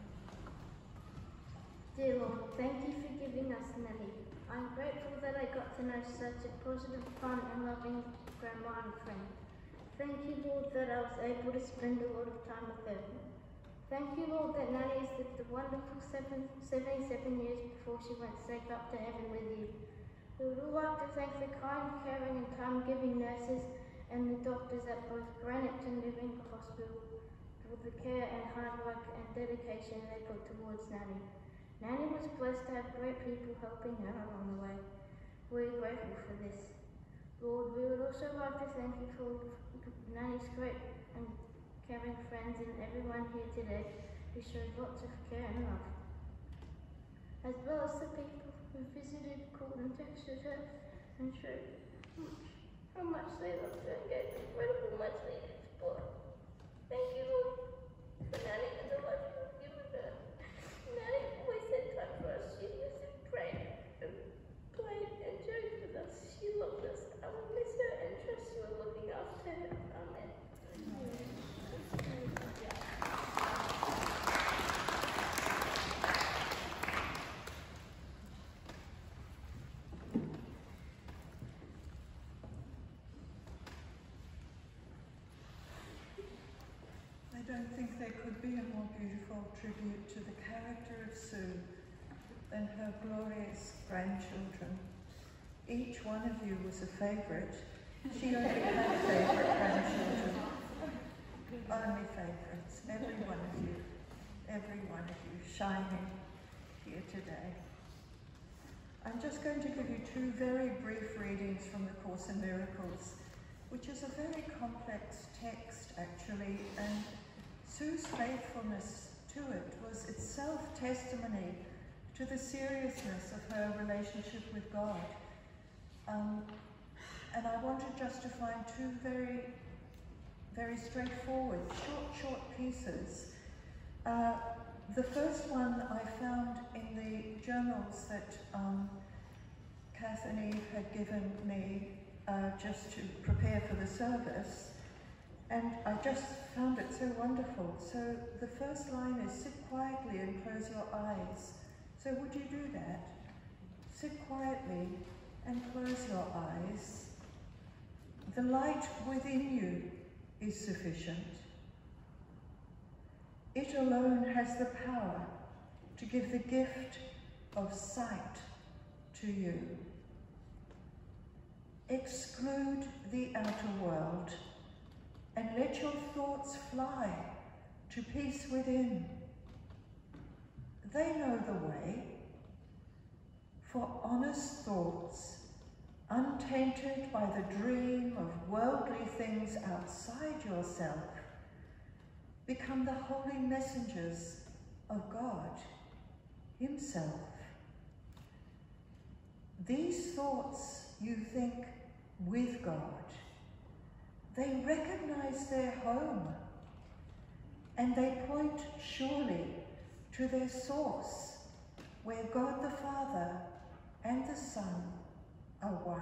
Dear Lord, thank you for giving us Nanny. I'm grateful that I got to know such a positive, fun and loving grandma and friend. Thank you, Lord, that I was able to spend a lot of time with her. Thank you, Lord, that Nanny has lived a wonderful seven, seventy-seven years before she went safe up to heaven with you. We would all like to thank the kind, caring and time-giving nurses and the doctors at both Granite and Livinga Hospital for the care and hard work and dedication they put towards Nanny. Nanny was blessed to have great people helping her along the way. We're grateful for this. Lord, we would also like to thank you for Nanny's great and caring friends and everyone here today who showed lots of care and love, as well as the people who visited, called and texted her and showed how much they loved her and gave incredible much needed support. Thank you, Lord, for Nanny and the life you have given her. Nanny always had time for us. She used to pray and play and joke with us. She loved us. I will miss her and trust you are looking after her. Amen. I don't think there could be a more beautiful tribute to the character of Sue than her glorious grandchildren. Each one of you was a favourite. She only had favourite grandchildren. Only favourites. Every one of you. Every one of you shining here today. I'm just going to give you two very brief readings from the Course in Miracles, which is a very complex text actually, and Sue's faithfulness to it was itself testimony to the seriousness of her relationship with God. Um, and I wanted just to find two very, very straightforward, short, short pieces. Uh, the first one I found in the journals that um, Kath and Eve had given me uh, just to prepare for the service. And I just found it so wonderful. So the first line is, sit quietly and close your eyes. So would you do that? Sit quietly and close your eyes. The light within you is sufficient. It alone has the power to give the gift of sight to you. Exclude the outer world and let your thoughts fly to peace within. They know the way, for honest thoughts, untainted by the dream of worldly things outside yourself, become the holy messengers of God Himself. These thoughts you think with God. They recognize their home, and they point surely to their source, where God the Father and the Son are one.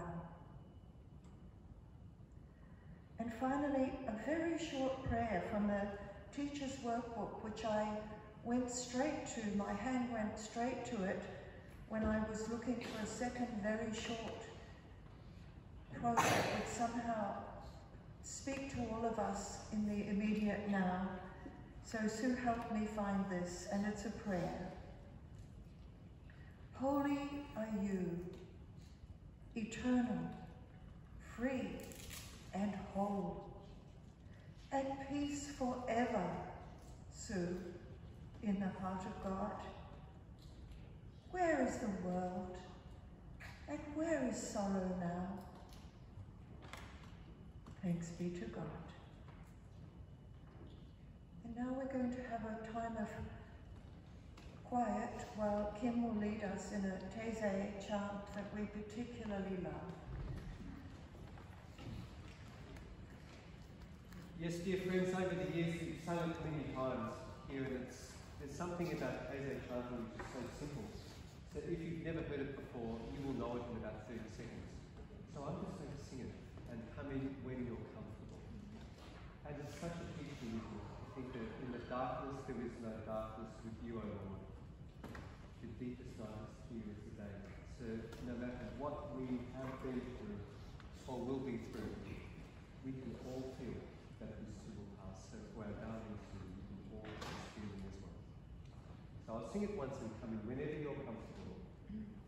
And finally, a very short prayer from the teacher's workbook, which I went straight to, my hand went straight to it when I was looking for a second very short quote that would somehow speak to all of us in the immediate now. So Sue helped me find this, and it's a prayer. Holy are you, eternal, free and whole, at peace forever, Sue, in the heart of God. Where is the world, and where is sorrow now? Thanks be to God. And now we're going to have a time of quiet while Kim will lead us in a Taizé chant that we particularly love. Yes, dear friends, over the years you've sung it many times here, and it's, there's something about Taizé chanting which is so simple. So if you've never heard it before, you will know it in about thirty seconds. So I'm just going to sing it and come in when you're comfortable. And it's such a teaching, isn't it? I think that in the darkness there is no darkness with you, O Lord. The deepest darkness here is the day. So no matter what we have been through or will be through, we can all feel that this too will pass. So for our darling too, you can all have this feeling as well. So I'll sing it once and come in whenever you're comfortable.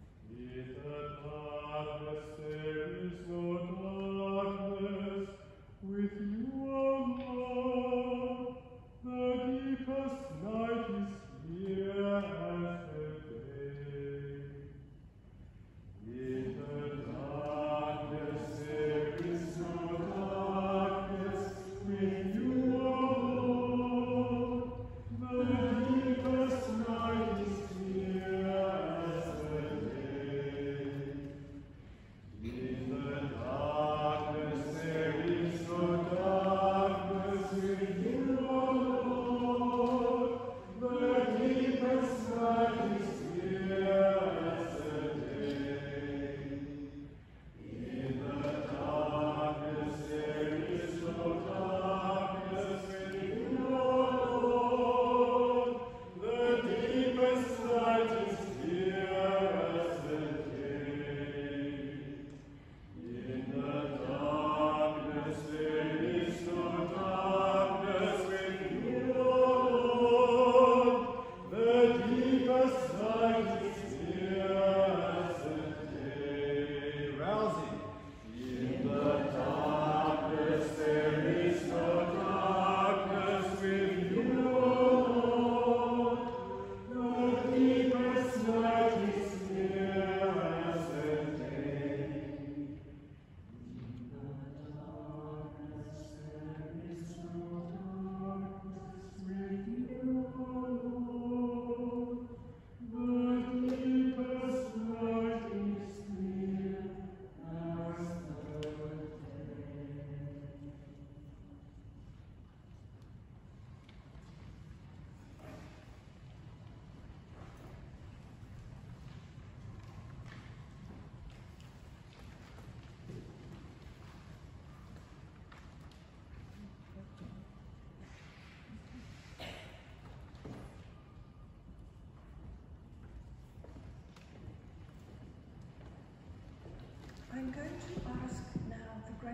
In the darkness there is no darkness,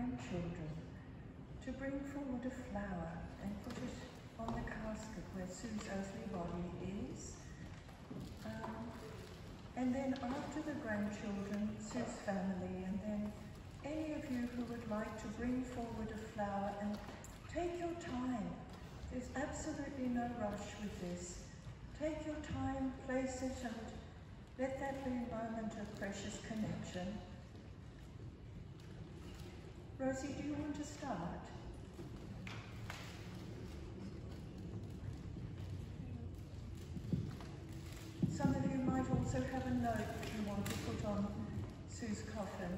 grandchildren to bring forward a flower and put it on the casket where Sue's earthly body is. Um, and then after the grandchildren, Sue's family, and then any of you who would like to bring forward a flower, and take your time. There's absolutely no rush with this. Take your time, place it, and let that be a moment of precious connection. Rosie, do you want to start? Some of you might also have a note that you want to put on Sue's coffin.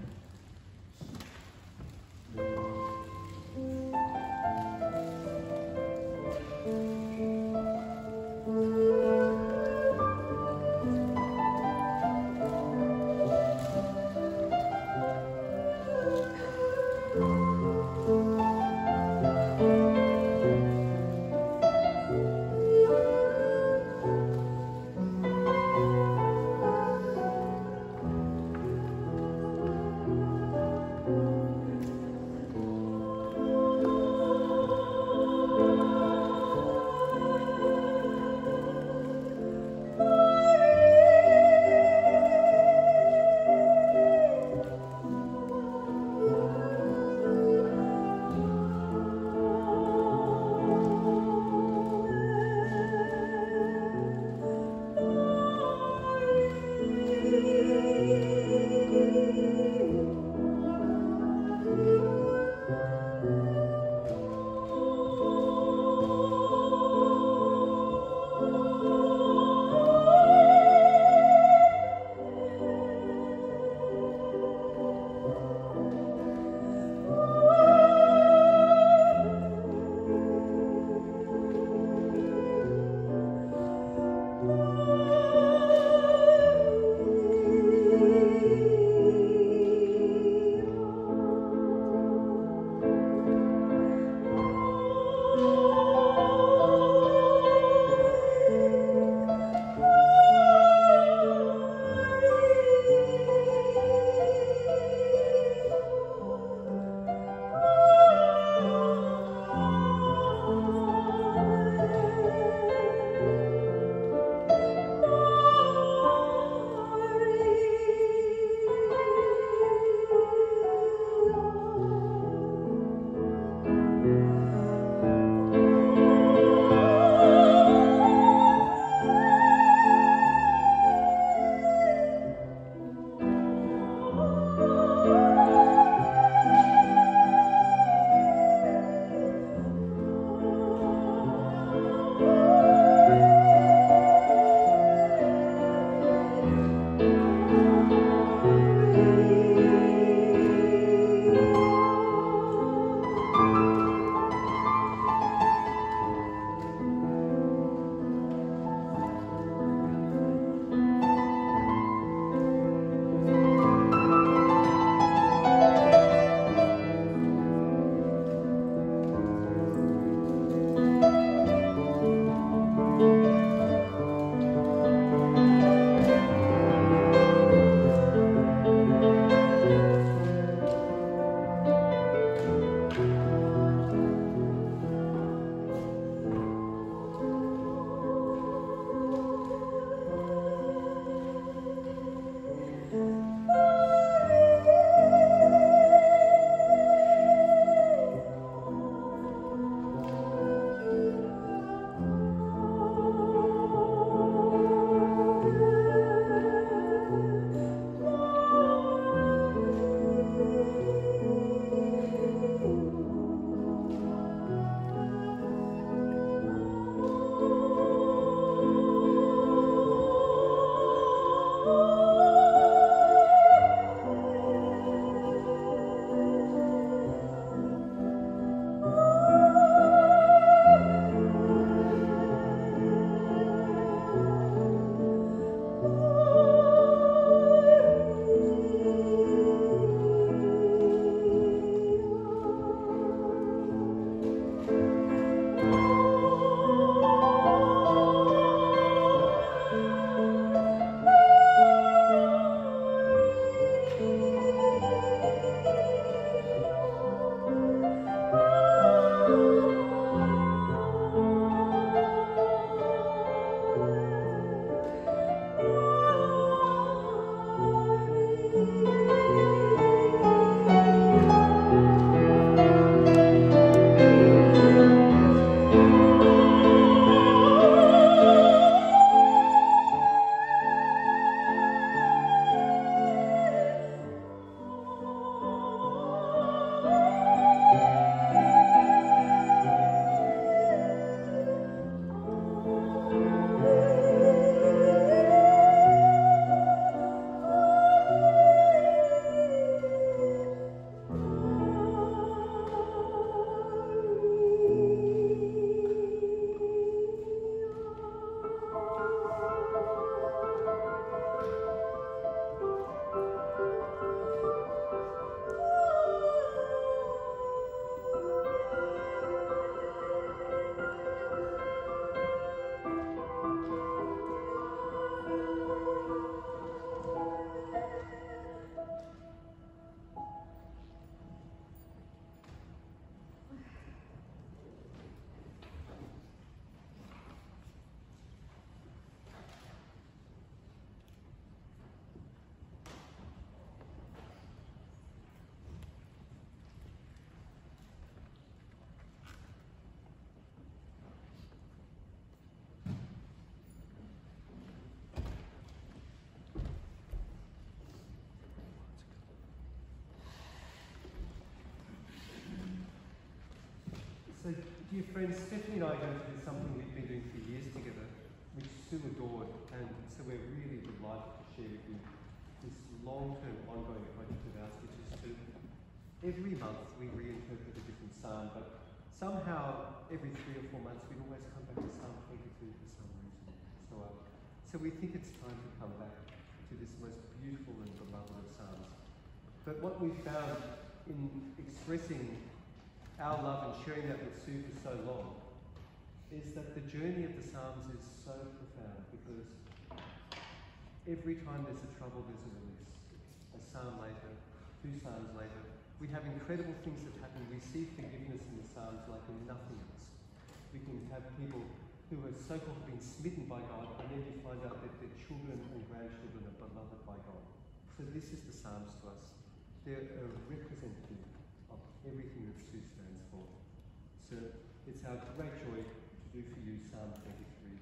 So, dear friends, Stephanie and I are going to do something we've been doing for years together, which Sue adored, and so we're really delighted to share with you this long-term ongoing project of ours, which is to, every month we reinterpret a different psalm, but somehow every three or four months we'd always come back to Psalm twenty-two for some reason. So, uh, so we think it's time to come back to this most beautiful and beloved of psalms. But what we found in expressing our love and sharing that with Sue for so long is that the journey of the Psalms is so profound, because every time there's a trouble, there's a release. A psalm later, two psalms later, we have incredible things that happen. We see forgiveness in the Psalms like in nothing else. We can have people who are so-called being smitten by God, and then you find out that their children and grandchildren are beloved by God. So this is the Psalms to us. They're a representative of everything that Sue stands for. So it's our great joy to do for you Psalm twenty-three.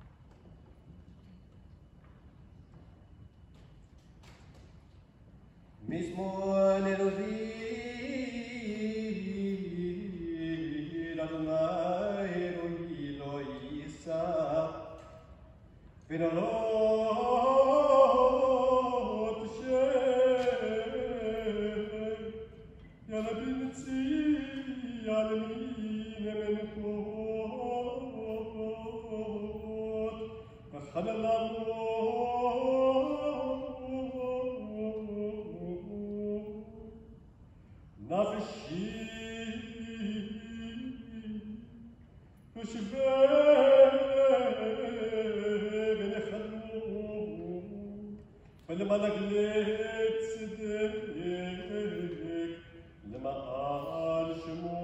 Mizmor Lelovi Adonai Elohi lo Yisa V'nalot Shem Yalabinitzi Yalamin Emenchot V'chadalalot Nafshi V'shveh V'nechanu V'lemalaglet tzedek L'ma'al shemo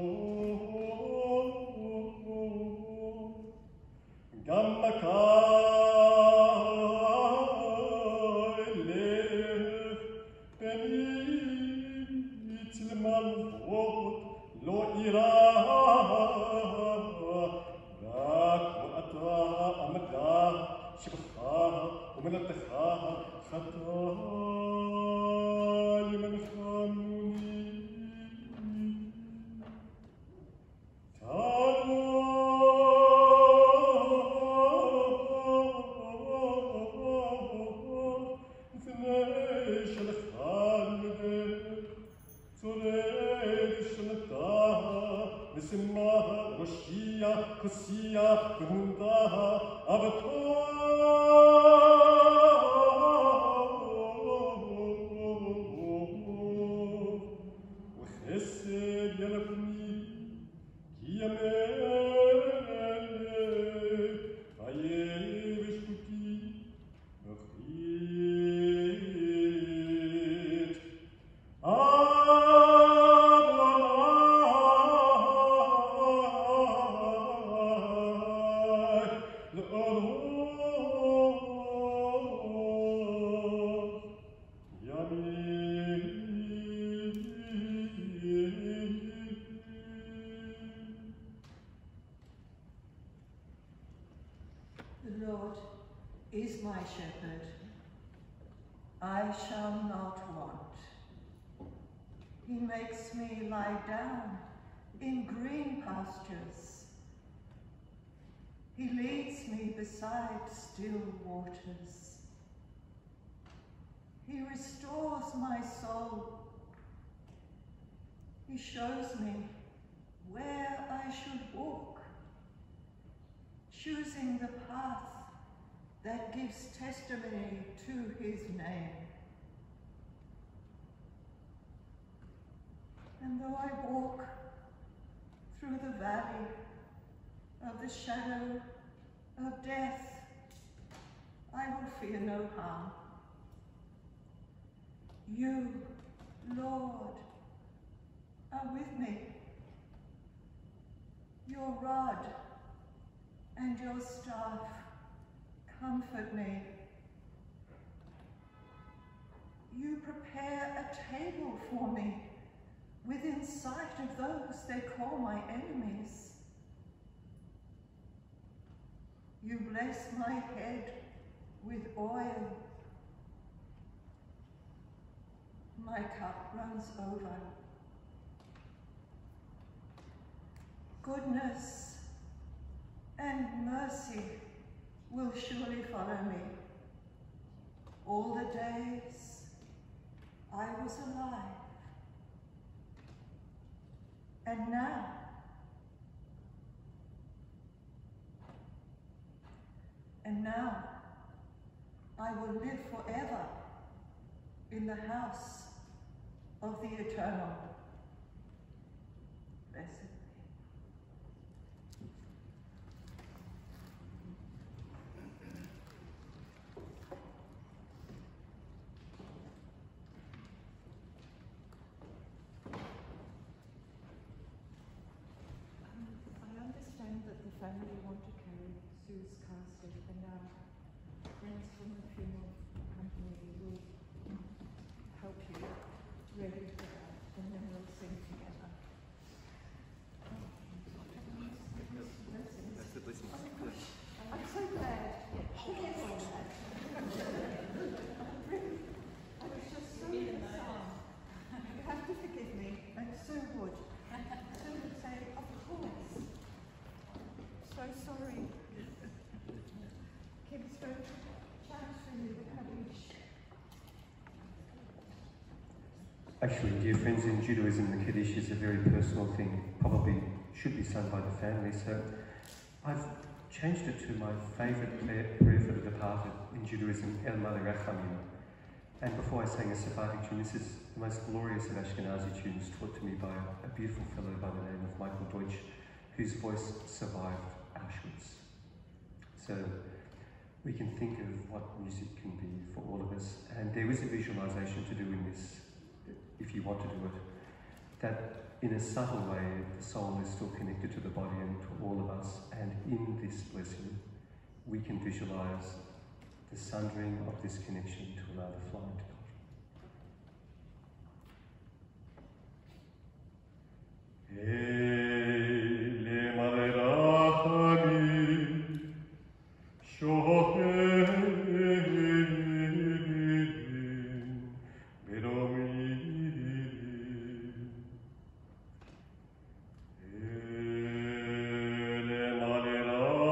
Gam makay lef Benit l'malvot lo ira Rak v'ata amda shibcha u'melatcha chata l'menachanuni Kosia, Hunda, Avatar, Chesed Yalafni, Kiyamelech, Vayeveshkuti, Bechit, The Lord is my shepherd. I shall not want. He makes me lie down in green pastures. He leads me beside still waters. He restores my soul. He shows me where I should walk, choosing the path that gives testimony to his name. And though I walk through the valley of the shadow of death, I will fear no harm. You, Lord, are with me. Your rod and your staff comfort me. You prepare a table for me within sight of those they call my enemies. You bless my head with oil. My cup runs over. goodness and mercy will surely follow me all the days I was alive. And now, and now, I will live forever in the house of the Eternal. Blessed be. I understand that the family want to carry Sue's casket, and our friends from the funeral company will help you get ready for that, and then we'll sing together. That's the blessing. I'm so glad. Yes, all that. I was just so excited. You have to forgive me, and Sue would. Sue would say, of course. So sorry. Kim's going to transfer you the courage. Actually, dear friends, in Judaism, the Kaddish is a very personal thing, probably should be sung by the family, so I've changed it to my favourite prayer for the departed in Judaism, El Malei Rachamim. And before I sang a Sephardic tune, this is the most glorious of Ashkenazi tunes taught to me by a beautiful fellow by the name of Michael Deutsch, whose voice survived Auschwitz. So we can think of what music can be for all of us, and there is a visualization to do in this, if you want to do it, that in a subtle way the soul is still connected to the body and to all of us, and in this blessing we can visualize the sundering of this connection to allow the flying to come. Ele Malei Rachamim, Shohem Beromim. Ele Malei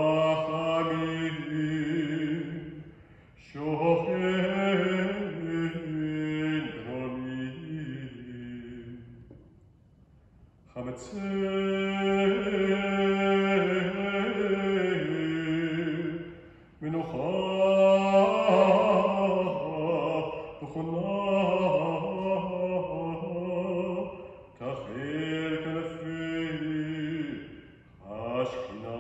Rachamim, Shohem Beromim. Chametzel Menucha B'chona Tachel Kanafei Ashkina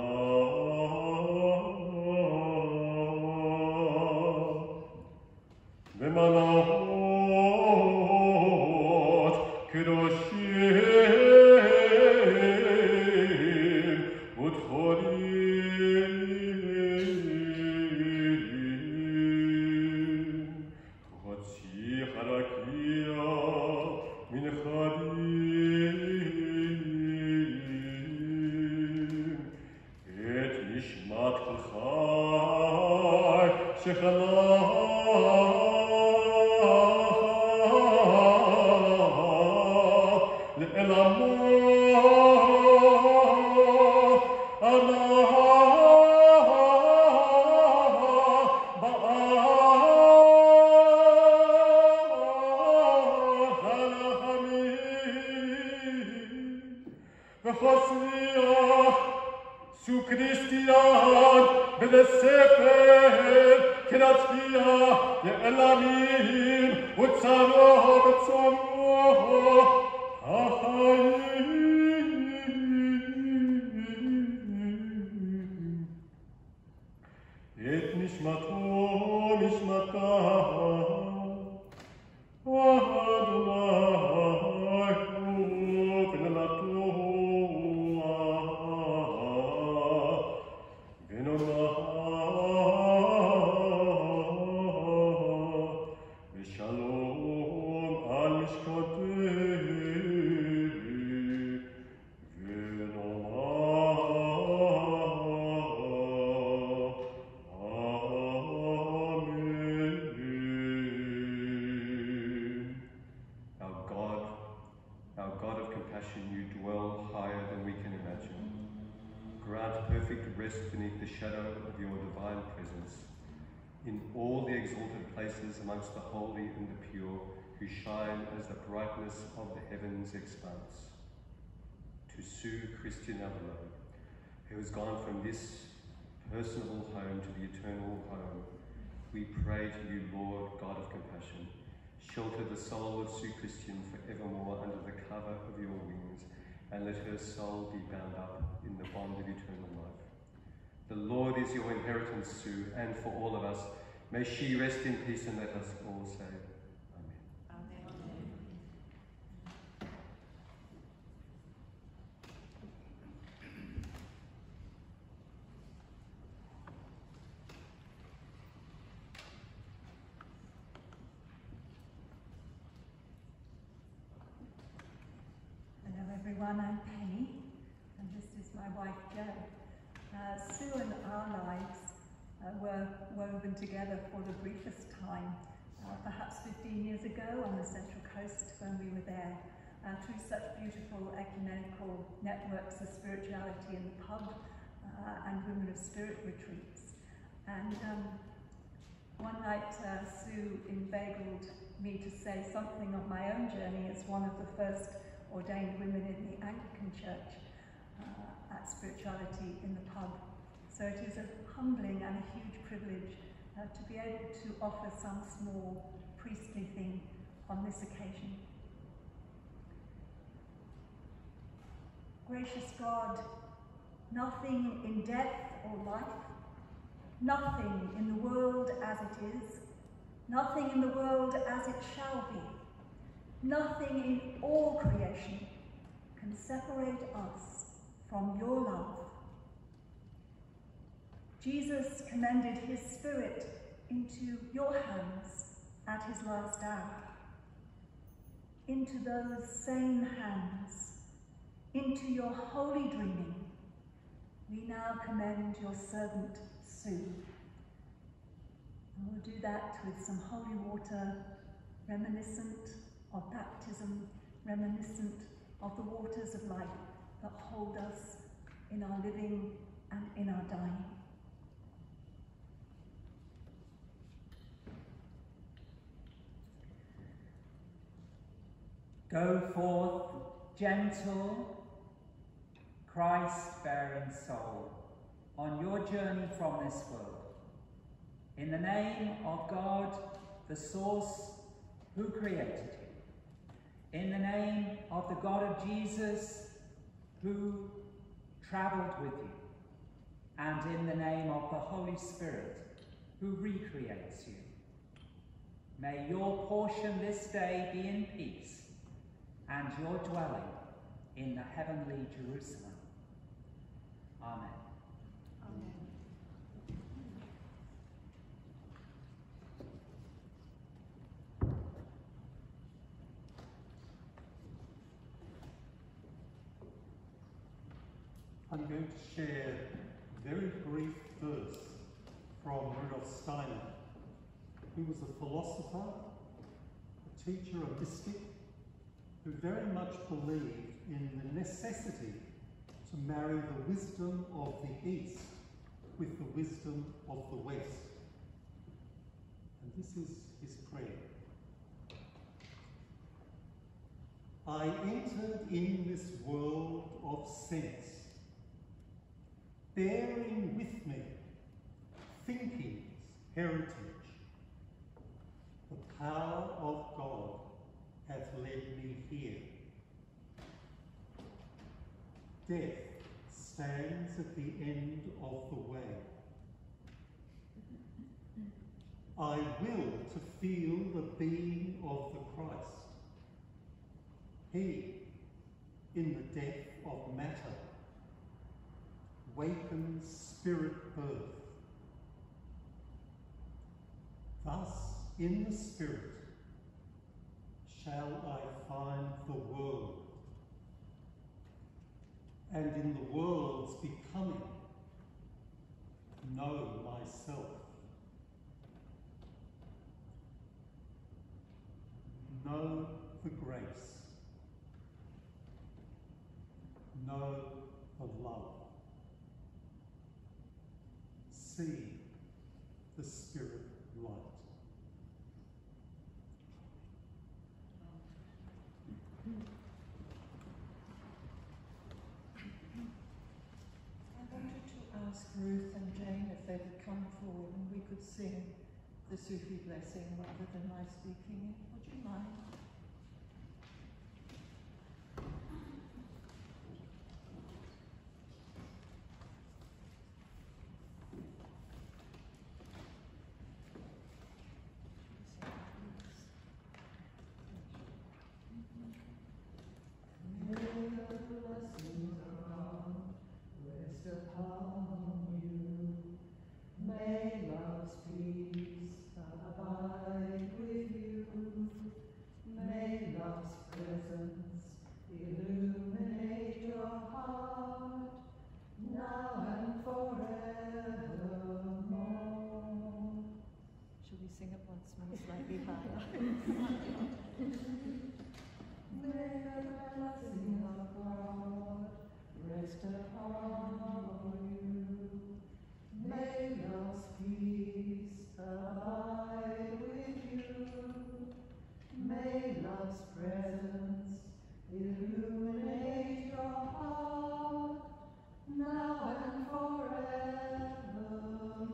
B'manahot Kedoshim Utcholim Chotzi Harakia Min Chalim Et Nishmat Kol Chai Shechalach Le'elamo Su Christian B'Sefer K'Natzkia Ye'elamim U'Tzaro B'Tzaro HaChayim Et Nishmato Nishmata Adonai V'Nelato Shalom al mishkotei v'nomah Amen. beneath the shadow of your divine presence, in all the exalted places amongst the holy and the pure, who shine as the brightness of the heavens' expanse. To Sue Christian Avalon, who has gone from this personal home to the eternal home, we pray to you, Lord, God of compassion, shelter the soul of Sue Christian forevermore under the cover of your wings, and let her soul be bound up in the bond of eternal life. The Lord is your inheritance, Sue, and for all of us, may she rest in peace, and let us all say, everyone, I'm Penny, and this is my wife Jo. Uh, Sue and our lives uh, were woven together for the briefest time, uh, perhaps fifteen years ago on the Central Coast when we were there, uh, through such beautiful ecumenical networks of spirituality in the pub uh, and Women of Spirit retreats. And um, one night uh, Sue inveigled me to say something of my own journey as one of the first ordained women in the Anglican Church uh, at Spirituality in the Pub. So it is a humbling and a huge privilege uh, to be able to offer some small priestly thing on this occasion. Gracious God, nothing in death or life, nothing in the world as it is, nothing in the world as it shall be, nothing in all creation can separate us from your love. Jesus commended his Spirit into your hands at his last hour. Into those same hands, into your holy dreaming, we now commend your servant Sue. And we'll do that with some holy water reminiscent of baptism, reminiscent of the waters of life that hold us in our living and in our dying. Go forth, gentle, Christ-bearing soul, on your journey from this world. In the name of God, the source who created you. In the name of the God of Jesus, who travelled with you. And in the name of the Holy Spirit, who recreates you. May your portion this day be in peace, and your dwelling in the heavenly Jerusalem. Amen. Amen. I'm going to share a very brief verse from Rudolf Steiner, who was a philosopher, a teacher, a mystic, who very much believed in the necessity to marry the wisdom of the East with the wisdom of the West. And this is his prayer. I entered in this world of sense, bearing with me thinking's heritage. The power of God hath led me here. Death stands at the end of the way. I will to feel the being of the Christ. He, in the death of matter, wakens spirit birth. Thus, in the Spirit, shall I find the world, and in the world's becoming, know myself. Know the grace, know the love. see the Spirit light. I wanted to ask Ruth and Jane if they would come forward and we could sing the Sufi blessing rather than my speaking it. Would you mind? Sing it once more, slightly higher. May the blessing of God rest upon you. May love's peace abide with you. May love's presence illuminate your heart, now and forevermore.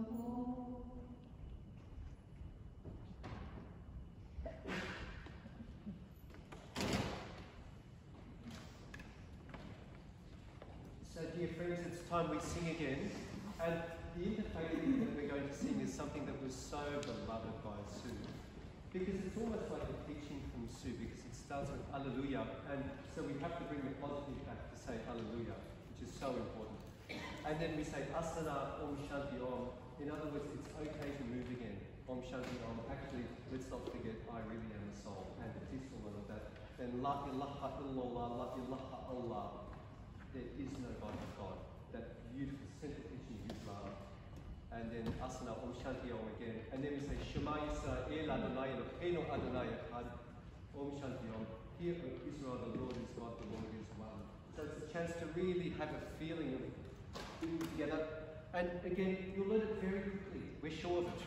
So, dear friends, it's time we sing again. And the interfaith thing that we're going to sing is something that was so beloved by Sue. Because it's almost like a teaching from Sue, because it starts with Alleluia. And so we have to bring the positive back to say Alleluia, which is so important. And then we say Asana Om Shanti Om. In other words, it's okay to move again. Om Shanti Om. Actually, let's not forget I really am the soul. And it is all of that. Then La ilaha illallah, La ilaha Allah. There is no God but God. That beautiful central teaching of Islam. And then Asana Om Shanti Om again. And then we say Shema Yisrael Adonai Eloheinu Adonai Echad. Om Shanti Om. Hear, O Israel, the Lord is God, the Lord is one. So it's a chance to really have a feeling of being together. And again, you'll learn it very quickly. We're sure of it.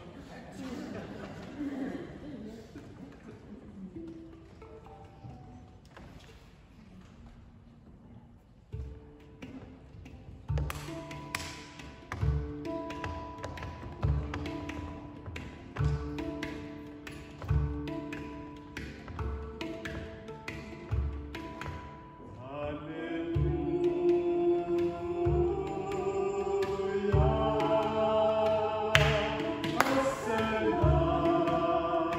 Hallelujah.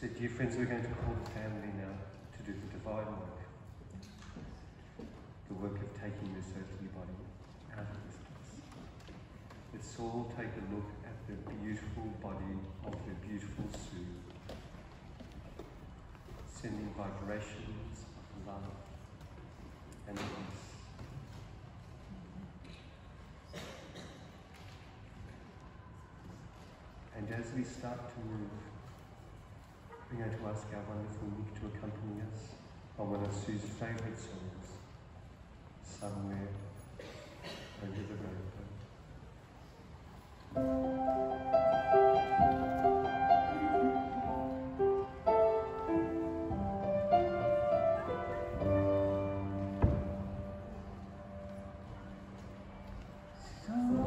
So dear friends, we're going to call the family now to do the divine work. The work of taking this earthly body out of this place. Let's all take a look at the beautiful body of the beautiful Sue, sending vibrations of love and peace. And as we start to move, we're going to ask our wonderful Nick to accompany us on one of Sue's favourite songs, Somewhere Over the Rainbow. So